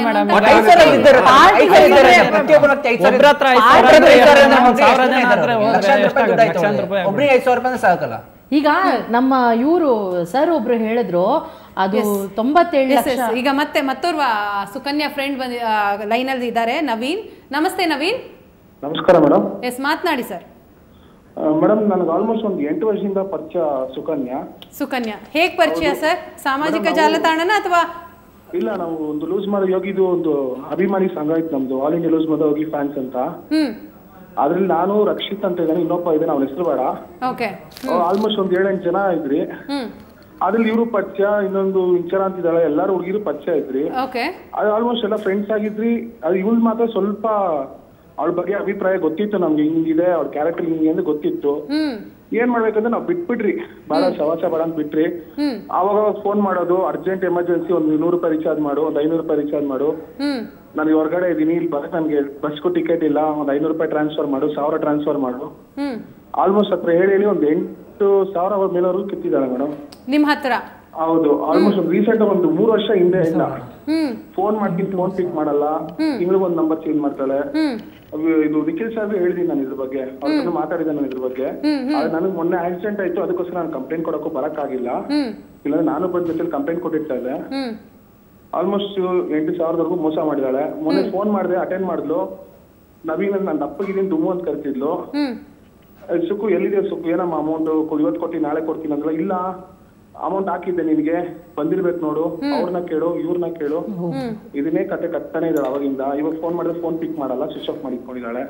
ಈಗ ನಮ್ಮ ಇವರು ಸರ್ ಒಬ್ರು ಹೇಳಿದ್ರು ಅದು 97 ಲಕ್ಷ.
ಈಗ ಮತ್ತೆ ಮತ್ತೋರ್ವ ಸುಕನ್ಯಾ ಫ್ರೆಂಡ್ ಲೈನ್ ಅಲ್ಲಿ ಇದ್ದಾರೆ, ನವೀನ್. ನಮಸ್ತೆ ನವೀನ್.
ನಮಸ್ಕಾರ ಮೇಡಮ್.
ಎಸ್, ಮಾತನಾಡಿ ಸರ್.
ಮೇಡಮ್ ನನಗೆ ಆಲ್ಮೋಸ್ಟ್ ಒಂದು 8 ವರ್ಷದಿಂದ ಪರಿಚಯ ಸುಕನ್ಯಾ. ಹೇಗ್ ಪರಿಚಯ ಸರ್? ಸಾಮಾಜಿಕ ಜಾಲತಾಣನ ಅಥವಾ? ಇಲ್ಲ, ನಾವು ಒಂದು ಲೂಸ್ ಮಾಡೋ ಯೋಗಿದು ಒಂದು ಅಭಿಮಾನಿ ಸಂಘ ಇತ್ತು ನಮ್ದು, ಆಲ್ ಇಂಡಿಯಾ ಲೂಸ್ ಮಾಡೋ ಯೋಗಿ ಫ್ಯಾನ್ಸ್ ಅಂತ. ಅದ್ರಲ್ಲಿ ನಾನು ರಕ್ಷಿತ್ ಅಂತ ಇದ್ದಾನೆ, ಇನ್ನೊಬ್ಬ ಇದ್ದಾನೆ, ಅವ್ನ ಹೆಸರು ಬೇಡ. ಆಲ್ಮೋಸ್ಟ್ ಒಂದ್ 7-8 ಜನ ಇದ್ರಿ. ಅದ್ರಲ್ಲಿ ಇವರು ಪರಿಚಯ, ಇನ್ನೊಂದು ಇಂಚರ ಅಂತಿದ್ದಾಳೆ, ಎಲ್ಲಾರು ಹುಡುಗಿರು ಪರಿಚಯ ಇದ್ರಿ. ಅದು ಆಲ್ಮೋಸ್ಟ್ ಎಲ್ಲ ಫ್ರೆಂಡ್ಸ್ ಆಗಿದ್ರಿ. ಅದು ಇವಳು ಮಾತ್ರ ಸ್ವಲ್ಪ ಅವಳ ಬಗ್ಗೆ ಅಭಿಪ್ರಾಯ ಗೊತ್ತಿತ್ತು ನಮ್ಗೆ, ಹಿಂಗಿದೆ ಅವ್ಳ ಕ್ಯಾರೆಕ್ಟರ್ ಹಿಂಗೆ ಅಂತ ಗೊತ್ತಿತ್ತು. ಏನ್ ಮಾಡ್ಬೇಕಂದ್ರೆ ನಾವು ಬಿಟ್ಬಿಟ್ರಿ, ಬಹಳ ಸವಾಸ ಬೇಡ ಅಂತ ಬಿಟ್ರಿ. ಅವಾಗ ಫೋನ್ ಮಾಡೋದು, ಅರ್ಜೆಂಟ್ ಎಮರ್ಜೆನ್ಸಿ ಒಂದು 100 ರೂಪಾಯಿ ರೀಚಾರ್ಜ್ ಮಾಡು, ಒಂದು 500 ರೂಪಾಯಿ ರೀಚಾರ್ಜ್ ಮಾಡು, ನಾನು ಹೊರಗಡೆ ಇದೀನಿ, ಇಲ್ಲಿ ಬರಕ್ ನನ್ಗೆ ಬಸ್ಗೂ ಟಿಕೆಟ್ ಇಲ್ಲ, ಒಂದು 500 ರೂಪಾಯಿ ಟ್ರಾನ್ಸ್ಫರ್ ಮಾಡು, 1000 ಟ್ರಾನ್ಸ್ಫರ್ ಮಾಡು. ಆಲ್ಮೋಸ್ಟ್ ಹತ್ರ ಹೇಳಿ ಒಂದು 8,000 ಮೇಲವರೆಗೂ ಕಿತ್ತಿದ್ದಾಳೆ ಮೇಡಮ್
ನಿಮ್ ಹತ್ರ.
ಹೌದು, ಆಲ್ಮೋಸ್ಟ್ ರೀಸೆಂಟ್ ಒಂದು 3 ವರ್ಷ ಹಿಂದೆ ಇಲ್ಲ, ಫೋನ್ ಮಾಡ್ತೀನಿ ಫೋನ್ ಪಿಕ್ ಮಾಡಲ್ಲ, ತಿಂಗಳಿಗೆ ಒಂದು ನಂಬರ್ ಚೇಂಜ್ ಮಾಡ್ತಾಳೆ. ಇದು ನಿಖಿಲ್ ಸರ್ ಹೇಳಿದೀನಿ ನಾನು ಇದ್ರ ಬಗ್ಗೆ, ಅವ್ರ ಮಾತಾಡಿದೆ ನಾನು ಇದ್ರ ಬಗ್ಗೆ. ನನಗೆ ಮೊನ್ನೆ ಆಕ್ಸಿಡೆಂಟ್ ಆಯ್ತು, ಅದಕ್ಕೋಸ್ಕರ ನಾನು ಕಂಪ್ಲೇಂಟ್ ಕೊಡಕ್ಕೂ ಬರಕ್ ಆಗಿಲ್ಲ, ಇಲ್ಲಾಂದ್ರೆ ನಾನು ಬಂದ ಜೊತೆ ಕಂಪ್ಲೇಂಟ್ ಕೊಟ್ಟಿರ್ತಾ ಇದ್ದೆ. ಆಲ್ಮೋಸ್ಟ್ 8,000ವರೆಗೂ ಮೋಸ ಮಾಡಿದಾಳೆ. ಮೊನ್ನೆ ಫೋನ್ ಮಾಡಿದೆ, ಅಟೆಂಡ್ ಮಾಡಿದ್ಲು. ನವೀನ್ ನಾನು ದಪ್ಪಗಿದ್ದೀನಿ ದುಮ್ಮು ಅಂತ ಕರ್ತಿದ್ಲು. ಸುಕ್ಕು ಎಲ್ಲಿದೆ ಸುಕ್ಕು, ಏನಮ್ಮ ಅಮೌಂಟ್ ಇವತ್ತು ಕೊಟ್ಟಿ ನಾಳೆ ಕೊಡ್ತೀನಿ ಅಂದ್ರೆ, ಇಲ್ಲ ಅಮೌಂಟ್ ಹಾಕಿದ್ದೆ ನಿನ್ಗೆ ಬಂದಿರ್ಬೇಕು ನೋಡು, ಅವ್ರನ್ನ ಕೇಳು ಇವ್ರನ್ನ ಕೇಳು, ಇದನ್ನೇ ಕತೆ ಕಟ್ತಾನೆ ಇದ್ದಾಳೆ ಅವಾಗಿಂದ. ಇವಾಗ ಫೋನ್ ಮಾಡಿದ್ರೆ ಫೋನ್ ಪಿಕ್ ಮಾಡಲ್ಲ, ಸ್ವಿಚ್ ಆಫ್ ಮಾಡಿಕೊಂಡಿದ್ದಾಳೆ.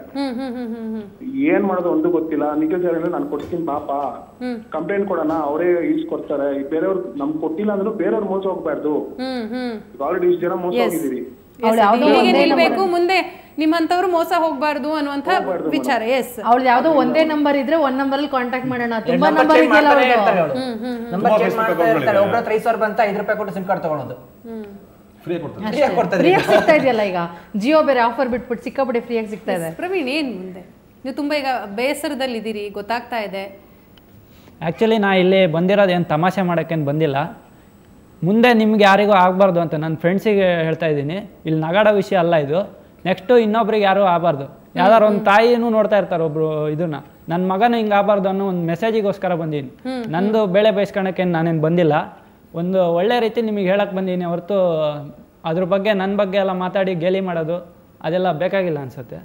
ಏನ್ ಮಾಡೋದು ಒಂದು ಗೊತ್ತಿಲ್ಲ. ನಿಖಿಲ್ ಸರ್ ನಾನು ಕೊಡ್ತೀನಿ ಪಾಪ, ಕಂಪ್ಲೇಂಟ್ ಕೊಡೋಣ, ಅವರೇ ಕೊಡ್ತಾರೆ. ಬೇರೆಯವ್ರು ನಮ್ಗೆ ಕೊಟ್ಟಿಲ್ಲ ಅಂದ್ರೂ ಬೇರೆಯವ್ರು ಮೋಸ ಹೋಗ್ಬಾರ್ದು. ಆಲ್ರೆಡಿ ಇಷ್ಟು ಜನ ಮೋಸ ಹೋಗಿದ್ದೀವಿ.
ನಿಲ್ಬೇಕು, ಮುಂದೆ ನಿಮ್ಮಂತವ್ರು ಮೋಸ ಹೋಗ್ಬಾರ್ದು ಅನ್ನುವಂತ ವಿಚಾರ. ಎಸ್,
ಅವ್ಳು ಯಾವ್ದೋ ಒಂದೇ ನಂಬರ್ ಇದ್ರೆ ಒಂದ್ ನಂಬರ್ ಅಲ್ಲಿ ಕಾಂಟ್ಯಾಕ್ಟ್ ಮಾಡೋಣ, ತುಂಬಾ ನಂಬರ್ ಇದೆಯಲ್ಲ
ಒಬ್ಬರ 5,000 ಬಂತ 5 ರೂಪಾಯಿ ಕೊಟ್ಟು ಸಿಮ್ ಕಾರ್ಡ್ ತಗೊಳ್ಳೋದು
ಫ್ರೀ ಸಿಗ್ತಾ ಇದೆಯಲ್ಲ. ಈಗ ಜಿಯೋ ಬೇರೆ ಆಫರ್ ಬಿಟ್ಬಿಟ್ಟು ಸಿಕ್ಕಾಪಟ್ಟೆ ಫ್ರೀ ಆಗಿ ಸಿಗ್ತಾ ಇದೆ.
ಪ್ರವೀಣ್, ಏನ್ ಮುಂದೆ ನೀವು ತುಂಬಾ ಈಗ ಬೇಸರದಲ್ಲಿ ಇದ್ದೀರಿ ಗೊತ್ತಾಗ್ತಾ ಇದೆ.
ಆ್ಯಕ್ಚುಲಿ ನಾ ಇಲ್ಲಿ ಬಂದಿರೋದು ಏನು ತಮಾಷೆ ಮಾಡೋಕ್ಕೇನು ಬಂದಿಲ್ಲ, ಮುಂದೆ ನಿಮ್ಗೆ ಯಾರಿಗೂ ಆಗಬಾರ್ದು ಅಂತ ನನ್ನ ಫ್ರೆಂಡ್ಸಿಗೆ ಹೇಳ್ತಾ ಇದ್ದೀನಿ. ಇಲ್ಲಿ ನಗಾಡೋ ವಿಷಯ ಅಲ್ಲ ಇದು. ನೆಕ್ಸ್ಟು ಇನ್ನೊಬ್ರಿಗೆ ಯಾರೂ ಆಗಬಾರ್ದು. ಯಾವ್ದಾರು ಒಂದು ತಾಯಿನೂ ನೋಡ್ತಾ ಇರ್ತಾರೆ ಒಬ್ರು ಇದನ್ನ, ನನ್ನ ಮಗನ ಹಿಂಗೆ ಆಗಬಾರ್ದು ಅನ್ನೋ ಒಂದು ಮೆಸೇಜಿಗೋಸ್ಕರ ಬಂದೀನಿ. ನಂದು ಬೆಳೆ ಬಯಸ್ಕೊಳಕ್ಕೇನು ನಾನೇನು ಬಂದಿಲ್ಲ, ಒಂದು ಒಳ್ಳೆ ರೀತಿ ನಿಮಗೆ ಹೇಳಕ್ಕೆ ಬಂದೀನಿ ಹೊರತು ಅದ್ರ ಬಗ್ಗೆ ನನ್ನ ಬಗ್ಗೆ ಎಲ್ಲ ಮಾತಾಡಿ ಗೇಲಿ ಮಾಡೋದು ಅದೆಲ್ಲ ಬೇಕಾಗಿಲ್ಲ ಅನ್ಸುತ್ತೆ.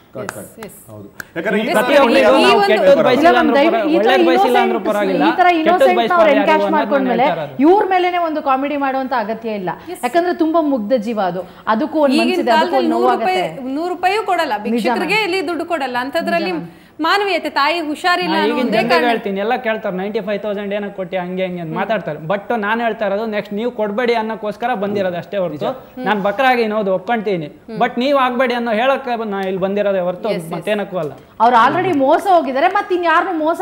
ಇವ್ರ ಮೇಲೆನೆ ಒಂದು ಕಾಮಿಡಿ ಮಾಡುವಂತ ಅಗತ್ಯ ಇಲ್ಲ, ಯಾಕಂದ್ರೆ ತುಂಬಾ ಮುಗ್ಧ ಜೀವ ಅದು. ಅದಕ್ಕೂ
100 ರೂಪಾಯಿ ಕೊಡಲ್ಲ ಭಿಕ್ಷುಕರಿಗೆ, ಇಲ್ಲಿ ದುಡ್ಡು ಕೊಡಲ್ಲ. ಅಂತದ್ರಲ್ಲಿ ಮಾನವೀಯತೆ, ತಾಯಿ ಹುಷಾರಿಲ್ಲ
ಹೇಳ್ತೀನಿ, ಎಲ್ಲ ಕೇಳ್ತಾರೆ 95,000 ಏನಕ್ಕೆ ಕೊಟ್ಟಿ ಹಂಗೆ ಹಂಗೆ ಅಂತ ಮಾತಾಡ್ತಾರೆ. ಬಟ್ ನಾನು ಹೇಳ್ತಾ ಇರೋದು ನೆಕ್ಸ್ಟ್ ನೀವು ಕೊಡ್ಬೇಡಿ ಅನ್ನೋಕ್ಕೋಸ್ಕರ ಬಂದಿರೋದು ಅಷ್ಟೇ ಹೊರತು, ನಾನು ಬಕ್ರಾಗಿ ಹೌದು ಒಪ್ಕೊಂತೀನಿ, ಬಟ್ ನೀವು ಆಗ್ಬೇಡಿ ಅನ್ನೋ ಹೇಳಕ್ಕೆ ನಾ ಇಲ್ಲಿ ಬಂದಿರೋದೇ ಹೊರತು ಮತ್ತೇನಕ್ಕೂ ಅಲ್ಲ.
ಅವ್ರು ಆಲ್ರೆಡಿ ಮೋಸ ಹೋಗಿದ್ದಾರೆ, ಮತ್ತೆ ಇನ್ಯಾರು ಮೋಸ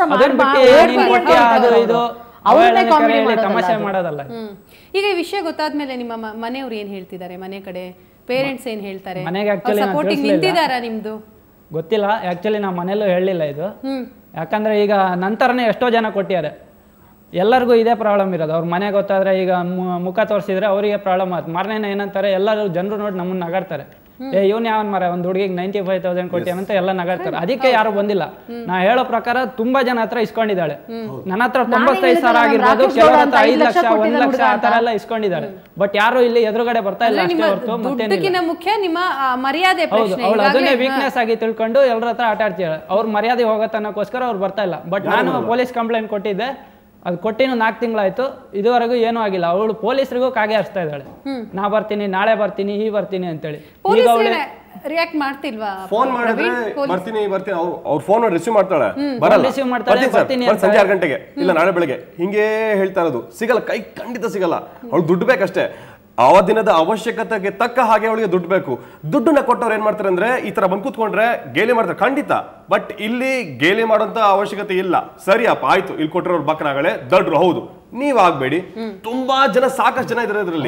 ತಮಾಷೆ ಮಾಡೋದಲ್ಲ.
ಈಗ ಈ ವಿಷಯ ಗೊತ್ತಾದ್ಮೇಲೆ ನಿಮ್ಮ ಮನೆಯವ್ರು ಏನ್ ಹೇಳ್ತಿದ್ದಾರೆ? ಮನೆ ಕಡೆ ಪೇರೆಂಟ್ಸ್ ಏನ್ ಹೇಳ್ತಾರೆ?
ಸಪೋರ್ಟಿಂಗ್
ನಿಂತಿದ್ದಾರಾ ನಿಮ್ದು?
ಗೊತ್ತಿಲ್ಲ, ಆ್ಯಕ್ಚುಲಿ ನಾವು ಮನೇಲೂ ಹೇಳಲಿಲ್ಲ ಇದು. ಯಾಕಂದರೆ ಈಗ ನಂತರನೇ ಎಷ್ಟೋ ಜನ ಕೊಟ್ಟಿದ್ದಾರೆ, ಎಲ್ಲರಿಗೂ ಇದೇ ಪ್ರಾಬ್ಲಮ್ ಇರೋದು. ಅವ್ರ ಮನೆಗೆ ಗೊತ್ತಾದರೆ ಈಗ ಮುಖ ತೋರಿಸಿದ್ರೆ ಅವರಿಗೆ ಪ್ರಾಬ್ಲಮ್ ಆಯ್ತು. ಮಾರನೇನ ಏನಂತಾರೆ, ಎಲ್ಲರೂ ಜನರು ನೋಡಿ ನಮ್ಮನ್ನು ನಗಾಡ್ತಾರೆ, ಇವನ್ ಯಾವನ್ ಮರ ಒಂದು ಹುಡುಗಿಗೆ 95,000 ಕೊಟ್ಟಿಯಾನಂತ ಎಲ್ಲ ನಗಾಡ್ತಾರೆ. ಅದಕ್ಕೆ ಯಾರು ಬಂದಿಲ್ಲ. ನಾ ಹೇಳೋ ಪ್ರಕಾರ ತುಂಬಾ ಜನ ಹತ್ರ ಇಸ್ಕೊಂಡಿದ್ದಾಳೆ. ನನ್ನ ಹತ್ರ 95,000 ಆಗಿರ್ಬೋದು, ಕೆಲವ್ರ ಹತ್ರ 5 ಲಕ್ಷ 1 ಲಕ್ಷ ಆ ತರ ಎಲ್ಲ ಇಸ್ಕೊಂಡಿದ್ದಾರೆ. ಬಟ್ ಯಾರು ಇಲ್ಲಿ ಎದುರುಗಡೆ ಬರ್ತಾ ಇಲ್ಲ ಅಷ್ಟೇ ಹೊರತು ಮತ್ತೇನಿಲ್ಲ.
ಮುಖ್ಯ ನಿಮ್ಮ ಮರ್ಯಾದೆ ಪ್ರಶ್ನೆ.
ಅವಳು ಅದನ್ನೇ ವೀಕ್ನೆಸ್ ಆಗಿ ತಿಳ್ಕೊಂಡು ಎಲ್ಲರ ಹತ್ರ ಆಟ ಆಡ್ತಿದ್ದಾಳೆ. ಅವ್ರ ಮರ್ಯಾದೆ ಹೋಗತ್ತೆ ಅನ್ನೋಕ್ಕೋಸ್ಕರ ಅವ್ರು ಬರ್ತಾ ಇಲ್ಲ. ಬಟ್ ನಾನು ಪೊಲೀಸ್ ಕಂಪ್ಲೇಂಟ್ ಕೊಟ್ಟಿದ್ದೆ, ಅದು ಕೊಟ್ಟಿನ 4 ತಿಂಗಳಾಯ್ತು, ಇದುವರೆಗೂ ಏನೂ ಆಗಿಲ್ಲ. ಅವಳು ಪೊಲೀಸರಿಗೂ ಕಾಗೆ ಹರಿಸ್ತಾ ಇದ್ದಾಳೆ, ನಾ ಬರ್ತೀನಿ, ನಾಳೆ ಬರ್ತೀನಿ, ಬರ್ತೀನಿ ಅಂತೇಳಿ. ಈಗ ಅವಳು
ರಿಯಾಕ್ಟ್ ಮಾಡ್ತಿಲ್ವಾ?
ಫೋನ್ ಮಾಡಿದ್ರೆ ಬರ್ತೀನಿ ಅವ್ರ ಫೋನ್ ರಿಸೀವ್ ಮಾಡ್ತಾಳೆ, ಬರಲ್ಲ,
ರಿಸೀವ್ ಮಾಡ್ತಾಳೆ, ಬರ್ತೀನಿ
ಸಂಜೆ 6 ಗಂಟೆಗೆ ಇಲ್ಲ ನಾಳೆ ಬೆಳಗ್ಗೆ, ಹಿಂಗೆ ಹೇಳ್ತಾ ಇರೋದು. ಸಿಗಲ್ಲ, ಕೈ ಖಂಡಿತ ಸಿಗಲ್ಲ. ಅವ್ಳು ದುಡ್ಡು ಬೇಕಷ್ಟೇ, ಆ ದಿನದ ಅವಶ್ಯಕತೆಗೆ ತಕ್ಕ ಹಾಗೆ ಅವಳಿಗೆ ದುಡ್ಡು ಬೇಕು. ದುಡ್ಡನ್ನ ಕೊಟ್ಟವ್ರು ಏನ್ ಮಾಡ್ತಾರೆ ಅಂದ್ರೆ ಈ ತರ ಬಂದ್ ಕೂತ್ಕೊಂಡ್ರೆ ಗೇಲಿ ಮಾಡ್ತಾರೆ ಖಂಡಿತ. ಬಟ್ ಇಲ್ಲಿ ಗೇಲಿ ಮಾಡೋಂತ ಅವಶ್ಯಕತೆ ಇಲ್ಲ. ಸರಿಯಪ್ಪ ಆಯ್ತು, ಇಲ್ಲಿ ಕೊಟ್ಟಿರೋರು ಬಕ್ಕನಾಗಳೆ ದಡ್ರು, ಹೌದು, ನೀವ್ ಆಗ್ಬೇಡಿ. ತುಂಬಾ ಜನ, ಸಾಕಷ್ಟು ಜನ ಇದ್ರೆ ಇದ್ರಲ್ಲಿ.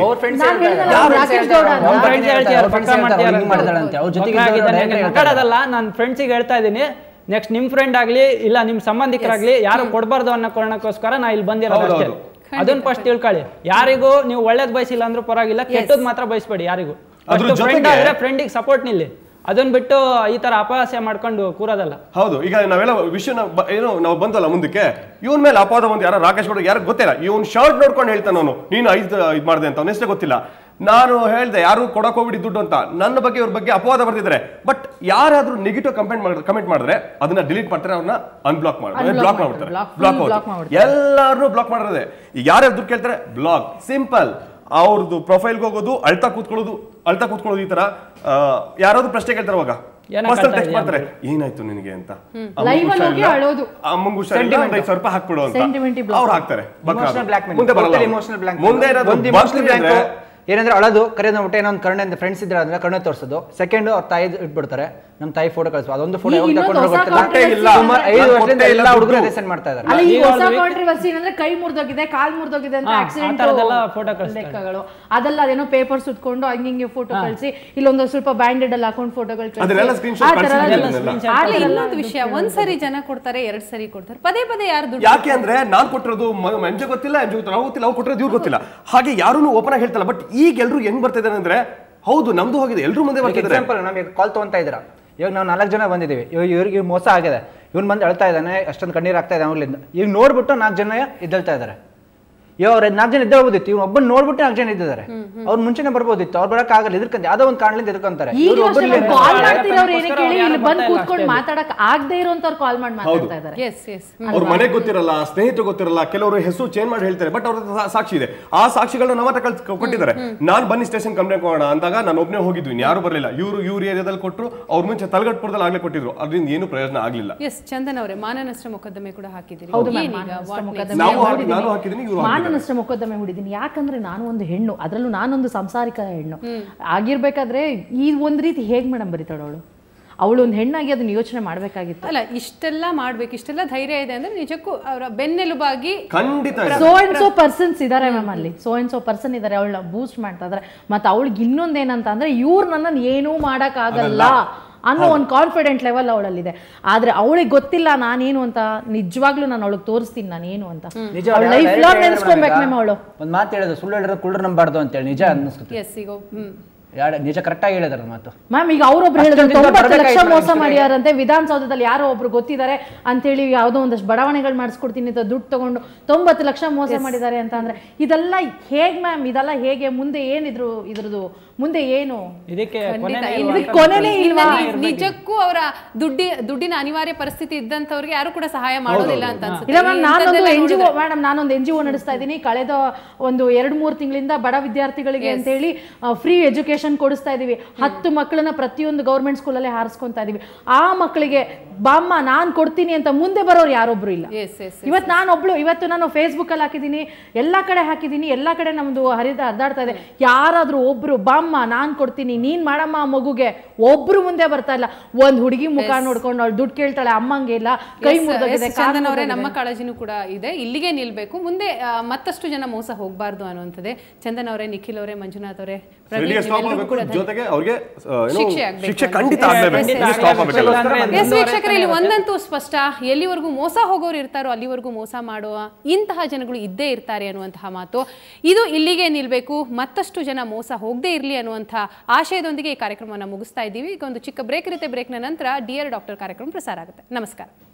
ನನ್ನ ಫ್ರೆಂಡ್ಸಿಗೆ ಹೇಳ್ತಾ ಇದೀನಿ, ನೆಕ್ಸ್ಟ್ ನಿಮ್ ಫ್ರೆಂಡ್ ಆಗ್ಲಿ ಇಲ್ಲ ನಿಮ್ ಸಂಬಂಧಿಕರಾಗ್ಲಿ ಯಾರು ಕೊಡ್ಬಾರ್ದು ಅನ್ನೋ ಕಾರಣಕ್ಕೋಸ್ಕರ ನಾ ಇಲ್ಲಿ ಬಂದಿರೋದು. ಅದನ್ನ ಫಸ್ಟ್ ತಿಳ್ಕೊಳ್ಳಿ. ಯಾರಿಗೂ ನೀವು ಒಳ್ಳೇದ್ ಬಯಸಿಲ್ಲ ಅಂದ್ರೂ ಪರವಾಗಿಲ್ಲ, ಕೆಟ್ಟದ್ ಮಾತ್ರ ಬಯಸ್ಬೇಡಿ ಯಾರಿಗೂ. ಫ್ರೆಂಡ್ ಆದ್ರೆ ಫ್ರೆಂಡಿಗೆ ಸಪೋರ್ಟ್ ನಿಲ್ಲಿ, ಅದನ್ನ ಬಿಟ್ಟು ಈ ತರ ಅಪಹಾಸ್ಯ ಮಾಡ್ಕೊಂಡು ಕೂರೋದಲ್ಲ.
ಹೌದು, ಈಗ ನಾವೆಲ್ಲ ವಿಷಯ ಏನು ನಾವು ಬಂದಲ್ಲ ಮುಂದಕ್ಕೆ, ಇವನ್ ಮೇಲೆ ಅಪವಾದ ಬಂದು ಯಾರು ರಾಕೇಶ್ ಗೌಡ ಯಾರು ಗೊತ್ತಿಲ್ಲ, ಇವನ್ ಶರ್ಟ್ ನೋಡ್ಕೊಂಡು ಹೇಳ್ತಾನೆ ಅವನು, ನೀನು ಇದು ಮಾಡಿದೆ ಅಂತ ಅವನಷ್ಟೇ ಗೊತ್ತಿಲ್ಲ. ನಾನು ಹೇಳ್ದೆ ಯಾರು ಕೊಡಕ್ ಹೋಗ್ಬಿಡಿ ದುಡ್ಡು ಅಂತ, ನನ್ನ ಬಗ್ಗೆ ಇವ್ರ ಬಗ್ಗೆ ಅಪವಾದ ಬರ್ತಿದ್ದಾರೆ. ಬಟ್ ಯಾರಾದ್ರೂ ನೆಗೆಟಿವ್ ಕಮೆಂಟ್ ಮಾಡಿದ್ರೆ ಅದನ್ನ ಡಿಲೀಟ್ ಮಾಡ್ತಾರೆ, ಅವ್ರನ್ನ ಅನ್ಬ್ಲಾಕ್ ಮಾಡ್ತಾರೆ, ಬ್ಲಾಕ್ ಮಾಡ್ತಾರೆ, ಎಲ್ಲಾರನ್ನೂ ಬ್ಲಾಕ್ ಮಾಡಿರೋದೆ. ಈಗ ಯಾರ್ಯಾರು ದುಡ್ಡು ಕೇಳ್ತಾರೆ ಬ್ಲಾಕ್, ಸಿಂಪಲ್. ಅವ್ರದ್ದು ಪ್ರೊಫೈಲ್ಗೆ ಹೋಗೋದು, ಅಳ್ತಾ ಕೂತ್ಕೊಳ್ಳೋದು ಈ ತರ. ಯಾರಾದ್ರೂ ಪ್ರಶ್ನೆ ಕೇಳ್ತಾರೆ ಅವಾಗ ಟೆಕ್ಸ್ಟ್ ಮಾಡ್ತಾರೆ, ಏನಾಯ್ತು ನಿನಗೆ ಅಂತ, ಅಮ್ಮಂಗ್ ಹುಷಾರಿಲ್ಲ, 5,000 ರೂಪಾಯಿ ಹಾಕ್ಬಿಡು ಅಂತ ಅವ್ರು ಹಾಕ್ತಾರೆ. ಮುಂದೆ
ಏನಂದ್ರೆ ಅಳೋದು, ಕರೆಯೋದು, ಊಟ ಏನೋ ಒಂದು ಕರ್ಣೆ ಅಂತ ಫ್ರೆಂಡ್ಸ್ ಇದ್ರೆ ಅಂದ್ರೆ ಕರ್ಣೆ ತೋರಿಸೋದು. ಸೆಕೆಂಡ್ ಅವ್ರ ತಾಯಿ ಇಟ್ಬಿಡ್ತಾರೆ, ನಮ್ಮ ತಾಯಿ ಫೋಟೋ ಕಳಿಸೋದು. ಅದೊಂದು ಫೋಟೋ ಯಾವಾಗ ತಗೊಂಡ್ರು ಗೊತ್ತಿಲ್ಲ, 5 ವರ್ಷದಿಂದ ಎಲ್ಲ ಹುಡುಗರು ಅದೇ ಸೆಂಡ್ ಮಾಡ್ತಾ ಇದ್ದಾರೆ.
ಅಲ್ಲಿ ಹೊಸ ಕಾಂಟ್ರವರ್ಸಿ ಏನಂದ್ರೆ ಕೈ ಮುರಿದೋಗಿದೆ, ಕಾಲ್ ಮುರಿದೋಗಿದೆ ಅಂತ ಆಕ್ಸಿಡೆಂಟ್ ಲೆಕ್ಕಗಳು ಅದೆಲ್ಲ ಅದೇನೋ ಪೇಪರ್ ಸುತ್ಕೊಂಡು ಹಂಗೆ ಫೋಟೋ ಕಳಿಸಿ, ಇಲ್ಲೊಂದು ಸ್ವಲ್ಪ ಬ್ಯಾಂಡೆಡ್ ಅಲ್ಲಿ ಹಾಕೊಂಡು ಫೋಟೋಗಳು
ಕಳಿಸಿ. ಇನ್ನೊಂದು ವಿಷಯ, ಒಂದ್ಸರಿ ಜನ ಕೊಡ್ತಾರೆ, 2 ಸರಿ ಕೊಡ್ತಾರೆ, ಪದೇ ಪದೇ ಯಾರು ದುಡ್ಡು.
ಯಾಕೆ ಅಂದ್ರೆ ನಾನ್ ಕೊಟ್ಟಿರೋದು ಎಂಜೆ ಗೊತ್ತಿಲ್ಲ, ನಾವು ಗೊತ್ತಿಲ್ಲ, ಅವ್ರು ಕೊಟ್ಟಿರೋದು ಇವ್ರು ಗೊತ್ತಿಲ್ಲ, ಹಾಗೆ ಯಾರು ಓಪನ್ ಆಗಿ ಹೇಳ್ತಲ್ಲ. ಬಟ್ ಈಗ ಎಲ್ರು ಹೆಂಗ್ ಬರ್ತಾ ಇದಾರೆ ಅಂದ್ರೆ, ಹೌದು ನಮ್ದು ಹೋಗಿದೆ, ಎಲ್ರು ಮುಂದೆ ಬರ್ತಿದ್ದಾರೆ.
ಎಕ್ಸಾಂಪಲ್ ನಮಗೆ ಕಾಲ್ ತಗೊಂತಾ ಇದ್ದೀರಾ, ಇವಾಗ ನಾವು 4 ಜನ ಬಂದಿದ್ದೀವಿ, ಇವ್ರಿಗೆ ಮೋಸ ಆಗಿದೆ, ಇವ್ನು ಬಂದು ಅಳ್ತಾ ಇದ್ದಾನೆ, ಅಷ್ಟೊಂದು ಕಣ್ಣೀರು ಆಗ್ತಾ ಇದೆ ಅವ್ರಿಂದ. ಈಗ ನೋಡ್ಬಿಟ್ಟು 4 ಜನ ಎದ್ದೇಳ್ತಾ ಇದ್ದಾರೆ. ಇವಾಗ 4 ಜನ ಎದ್ದೇಳ್ಬೋದಿತ್ತು, ಇವ್ನು ಒಬ್ಬನ್ ನೋಡ್ಬಿಟ್ಟು 4 ಜನ ಇದ್ದಾರೆ. ಅವ್ರು ಮುಂಚೆನೆ ಬರ್ಬೋದಿತ್ತು, ಅವ್ರು ಬರಕ್ ಆಗಲ್ಲ, ಎದ್ಕೊಂಡ್ ಯಾವ್ದೋ ಒಂದು ಕಾರಣದಿಂದ ಎದ್ಕೊಂತಾರೆ.
ಮಾತಾಡಕ್ ಆಗದೆ ಇರೋಂತವ್ರು ಕಾಲ್ ಮಾಡಿ ಮಾತಾಡ್ತಾ ಇದ್ದಾರೆ.
ಅವ್ರ ಮನೆಗೆ ಗೊತ್ತಿರಲ್ಲ, ಸ್ನೇಹಿತರು ಗೊತ್ತಿರಲ್ಲ, ಕೆಲವರು ಹೆಸರು ಚೇಂಜ್ ಮಾಡಿ ಹೇಳ್ತಾರೆ. ಬಟ್ ಅವ್ರ ಸಾಕ್ಷಿ ಇದೆ, ಆ ಸಾಕ್ಷಿಗಳನ್ನ ನಮ್ಮ ಹತ್ರ ಕೊಟ್ಟಿದ್ದಾರೆ. ನಾನ್ ಬನ್ನಿ ಸ್ಟೇಷನ್ ಕಂಪ್ಲೇಂಟ್ ಕೊಡೋಣ ಅಂದಾಗ ನಾನು ಒಬ್ಬನೇ ಹೋಗಿದ್ವಿ, ಯಾರು ಬರಲಿಲ್ಲ. ಇವ್ರ ಏರಿಯಾದಲ್ಲಿ ಕೊಟ್ಟರು, ಅವ್ರ ಮುಂಚೆ ತಲಗಟ್ಪುರದಲ್ಲಿ ಆಗ್ಲೇ ಕೊಟ್ಟಿದ್ರು, ಅದರಿಂದ ಏನು ಪ್ರಯೋಜನ ಆಗ್ಲಿಲ್ಲ.
ಚಂದನ್ ಅವರೇ, ಮಾನನಷ್ಟ ಮೊಕದ್ದಮೆ ಕೂಡ ಹಾಕಿದ್ದೀರಿ.
ನಾನು ಹಾಕಿದ್ದೀನಿ,
ಮಾನನಷ್ಟ ಮೊಕದ್ದಮೆ ಹೂಡಿದ್ದೀನಿ. ಯಾಕಂದ್ರೆ ನಾನು ಒಂದು ಹೆಣ್ಣು, ಅದರಲ್ಲೂ ನಾನೊಂದು ಸಂಸಾರಿಕ ಹೆಣ್ಣು ಆಗಿರ್ಬೇಕಾದ್ರೆ ಈ ಒಂದ್ ರೀತಿ ಹೇಗ್ ಮೇಡಮ್ ಬರೀತಾಳವಳು? ಅವಳು ಒಂದು ಹೆಣ್ಣಾಗಿ ಅದನ್ನ ಯೋಚನೆ ಮಾಡ್ಬೇಕಾಗಿತ್ತು.
ಅಲ್ಲ, ಇಷ್ಟೆಲ್ಲ ಮಾಡ್ಬೇಕು, ಇಷ್ಟೆಲ್ಲ ಧೈರ್ಯ ಇದೆ ಅಂದ್ರೆ ನಿಜಕ್ಕೂ ಅವರ ಬೆನ್ನೆಲುಬಾಗಿ
ಸೋ ಅಂಡ್ ಸೋ ಪರ್ಸನ್ಸ್ ಇದಾರೆ ಮ್ಯಾಮ್, ಅಲ್ಲಿ ಸೋ ಅಂಡ್ ಸೋ ಪರ್ಸನ್ ಇದಾರೆ, ಅವಳನ್ನ ಬೂಸ್ಟ್ ಮಾಡ್ತಾ ಇದಾರೆ. ಮತ್ತೆ ಅವಳಿಗೆ ಇನ್ನೊಂದೇನಂತ ಅಂದ್ರೆ, ಇವ್ರು ನನ್ನನ್ನು ಏನೂ ಮಾಡಕ್ ಆಗಲ್ಲ ಅನ್ನೋ ಒಂದು ಕಾನ್ಫಿಡೆಂಟ್ ಲೆವೆಲ್ ಅವಳಲ್ಲಿದೆ. ಆದ್ರೆ ಅವಳಿಗೆ ಗೊತ್ತಿಲ್ಲ ನಾನೇನು ಅಂತ. ನಿಜವಾಗ್ಲೂ ನಾನು ಅವಳಿಗೆ ತೋರಿಸ್ತೀನಿ ನಾನೇನು ಅಂತ. ಲೈಫ್ ಲಾಂಗ್ ನೆನ್ಸ್ಕೊಬೇಕು ಮ್ಯಾಮ್ ಅವಳು.
ಒಂದು ಮಾತು ಹೇಳಿದ್ರು, ಸುಳ್ಳು ಹೇಳಿದ್ರೆ ಕುಳ್ರು ನಂಬಾರ್ದು ಅಂತ ಹೇಳಿ. ನಿಜ ಅನ್ನಿಸ್ತು, ನಿಜ ಕರೆಕ್ಟಾಗಿ ಹೇಳಿದಾರ ಮಾತು
ಮ್ಯಾಮ್. ಈಗ ಅವರೊಬ್ರು ಹೇಳಿದ್ರು 90 ಲಕ್ಷ ಮೋಸ ಮಾಡ್ಯಾರಂತೆ, ವಿಧಾನಸೌಧದಲ್ಲಿ ಯಾರೋ ಒಬ್ರು ಗೊತ್ತಿದ್ದಾರೆ ಅಂತೇಳಿ ಯಾವುದೋ ಒಂದಷ್ಟು ಬಡಾವಣೆಗಳು ಮಾಡಿಸ್ಕೊಡ್ತೀನಿ ಅಂತ ದುಡ್ಡು ತಗೊಂಡು 90 ಲಕ್ಷ ಮೋಸ ಮಾಡಿದ್ದಾರೆ ಅಂತ ಅಂದ್ರೆ ಇದೆಲ್ಲ ಹೇಗ್ ಮ್ಯಾಮ್? ಇದೆಲ್ಲ ಹೇಗೆ? ಮುಂದೆ ಏನಿದ್ರು ಇದ್ರದ್ದು ಮುಂದೆ ಏನು?
ಕೊನೆನೇ ಇಲ್ವಾ? ನಿಜಕ್ಕೂ ಅವರ ದುಡ್ಡಿನ ಅನಿವಾರ್ಯ ಪರಿಸ್ಥಿತಿ ಇದ್ದಂತವ್ರಿಗೆ ಯಾರು ಕೂಡ ಸಹಾಯ ಮಾಡೋದಿಲ್ಲ ಅಂತ ಅನ್ಸುತ್ತೆ.
ನಾನೊಂದು NGO ನಡೆಸ್ತಾ ಇದ್ದೀನಿ. ಕಳೆದ ಒಂದು 2-3 ತಿಂಗಳಿಂದ ಬಡ ವಿದ್ಯಾರ್ಥಿಗಳಿಗೆ ಅಂತ ಹೇಳಿ ಫ್ರೀ ಎಜುಕೇಶನ್ ಕೊಡಿಸ್ತಾ ಇದೀವಿ. 10 ಮಕ್ಕಳನ್ನ ಪ್ರತಿಯೊಂದು ಗೌರ್ಮೆಂಟ್ ಸ್ಕೂಲಲ್ಲಿ ಹಾರಿಸ್ಕೊಂತಾ ಇದೀವಿ. ಆ ಮಕ್ಕಳಿಗೆ ಬಾಮ್ಮ ನಾನ್ ಕೊಡ್ತೀನಿ ಅಂತ ಮುಂದೆ ಬರೋರು ಯಾರೊಬ್ರು ಇಲ್ಲ. ಇವತ್ತು ನಾನು ಫೇಸ್ಬುಕ್ ಅಲ್ಲಿ ಹಾಕಿದ್ದೀನಿ, ಎಲ್ಲಾ ಕಡೆ ಹಾಕಿದ್ದೀನಿ, ಎಲ್ಲಾ ಕಡೆ ನಮ್ದು ಹರಿದಾಡ್ತಾ ಇದೆ. ಯಾರಾದ್ರೂ ಒಬ್ರು ಬಾಮ್ಮ ನಾನ್ ಕೊಡ್ತೀನಿ, ನೀನ್ ಮಾಡಮ್ಮ ಆ ಮಗುಗೆ, ಒಬ್ರು ಮುಂದೆ ಬರ್ತಾ ಇಲ್ಲ. ಒಂದ್ ಹುಡುಗಿ ಮುಖ ನೋಡ್ಕೊಂಡು ಅವಳು ದುಡ್ಡು ಕೇಳ್ತಾಳೆ, ಅಮ್ಮಂಗೆ ಇಲ್ಲ, ಕೈ ಮುರಿದೋಗಿದೆ.
ಚಂದನ್ ಅವರೇ, ನಮ್ಮ ಕಾಳಜಿನೂ ಕೂಡ ಇದೆ, ಇಲ್ಲಿಗೆ ನಿಲ್ಬೇಕು, ಮುಂದೆ ಮತ್ತಷ್ಟು ಜನ ಮೋಸ ಹೋಗ್ಬಾರ್ದು ಅನ್ನುವಂಥದ್ದೇ. ಚಂದನ್ ಅವರೇ, ನಿಖಿಲ್ ಅವರೇ, ಮಂಜುನಾಥ್ ಅವರೇ,
ಜೊತೆಗೆ ಅವ್ರಿಗೆ
ಶಿಕ್ಷೆ
ಖಂಡಿತ
ವೀಕ್ಷಕರೇ, ಇಲ್ಲಿ ಒಂದಂತೂ ಸ್ಪಷ್ಟ, ಎಲ್ಲಿವರೆಗೂ ಮೋಸ ಹೋಗೋರು ಇರ್ತಾರೋ ಅಲ್ಲಿವರೆಗೂ ಮೋಸ ಮಾಡುವ ಇಂತಹ ಜನಗಳು ಇದ್ದೇ ಇರ್ತಾರೆ ಅನ್ನುವಂತಹ ಮಾತು. ಇದು ಇಲ್ಲಿಗೆ ನಿಲ್ಬೇಕು, ಮತ್ತಷ್ಟು ಜನ ಮೋಸ ಹೋಗದೇ ಇರಲಿ ಅನ್ನುವಂಥ ಆಶಯದೊಂದಿಗೆ ಈ ಕಾರ್ಯಕ್ರಮವನ್ನು ಮುಗಿಸ್ತಾ ಇದ್ದೀವಿ. ಈಗ ಒಂದು ಚಿಕ್ಕ ಬ್ರೇಕ್ ಇರುತ್ತೆ. ಬ್ರೇಕ್ನ ನಂತರ ಡಿಯರ್ ಡಾಕ್ಟರ್ ಕಾರ್ಯಕ್ರಮ ಪ್ರಸಾರ ಆಗುತ್ತೆ. ನಮಸ್ಕಾರ.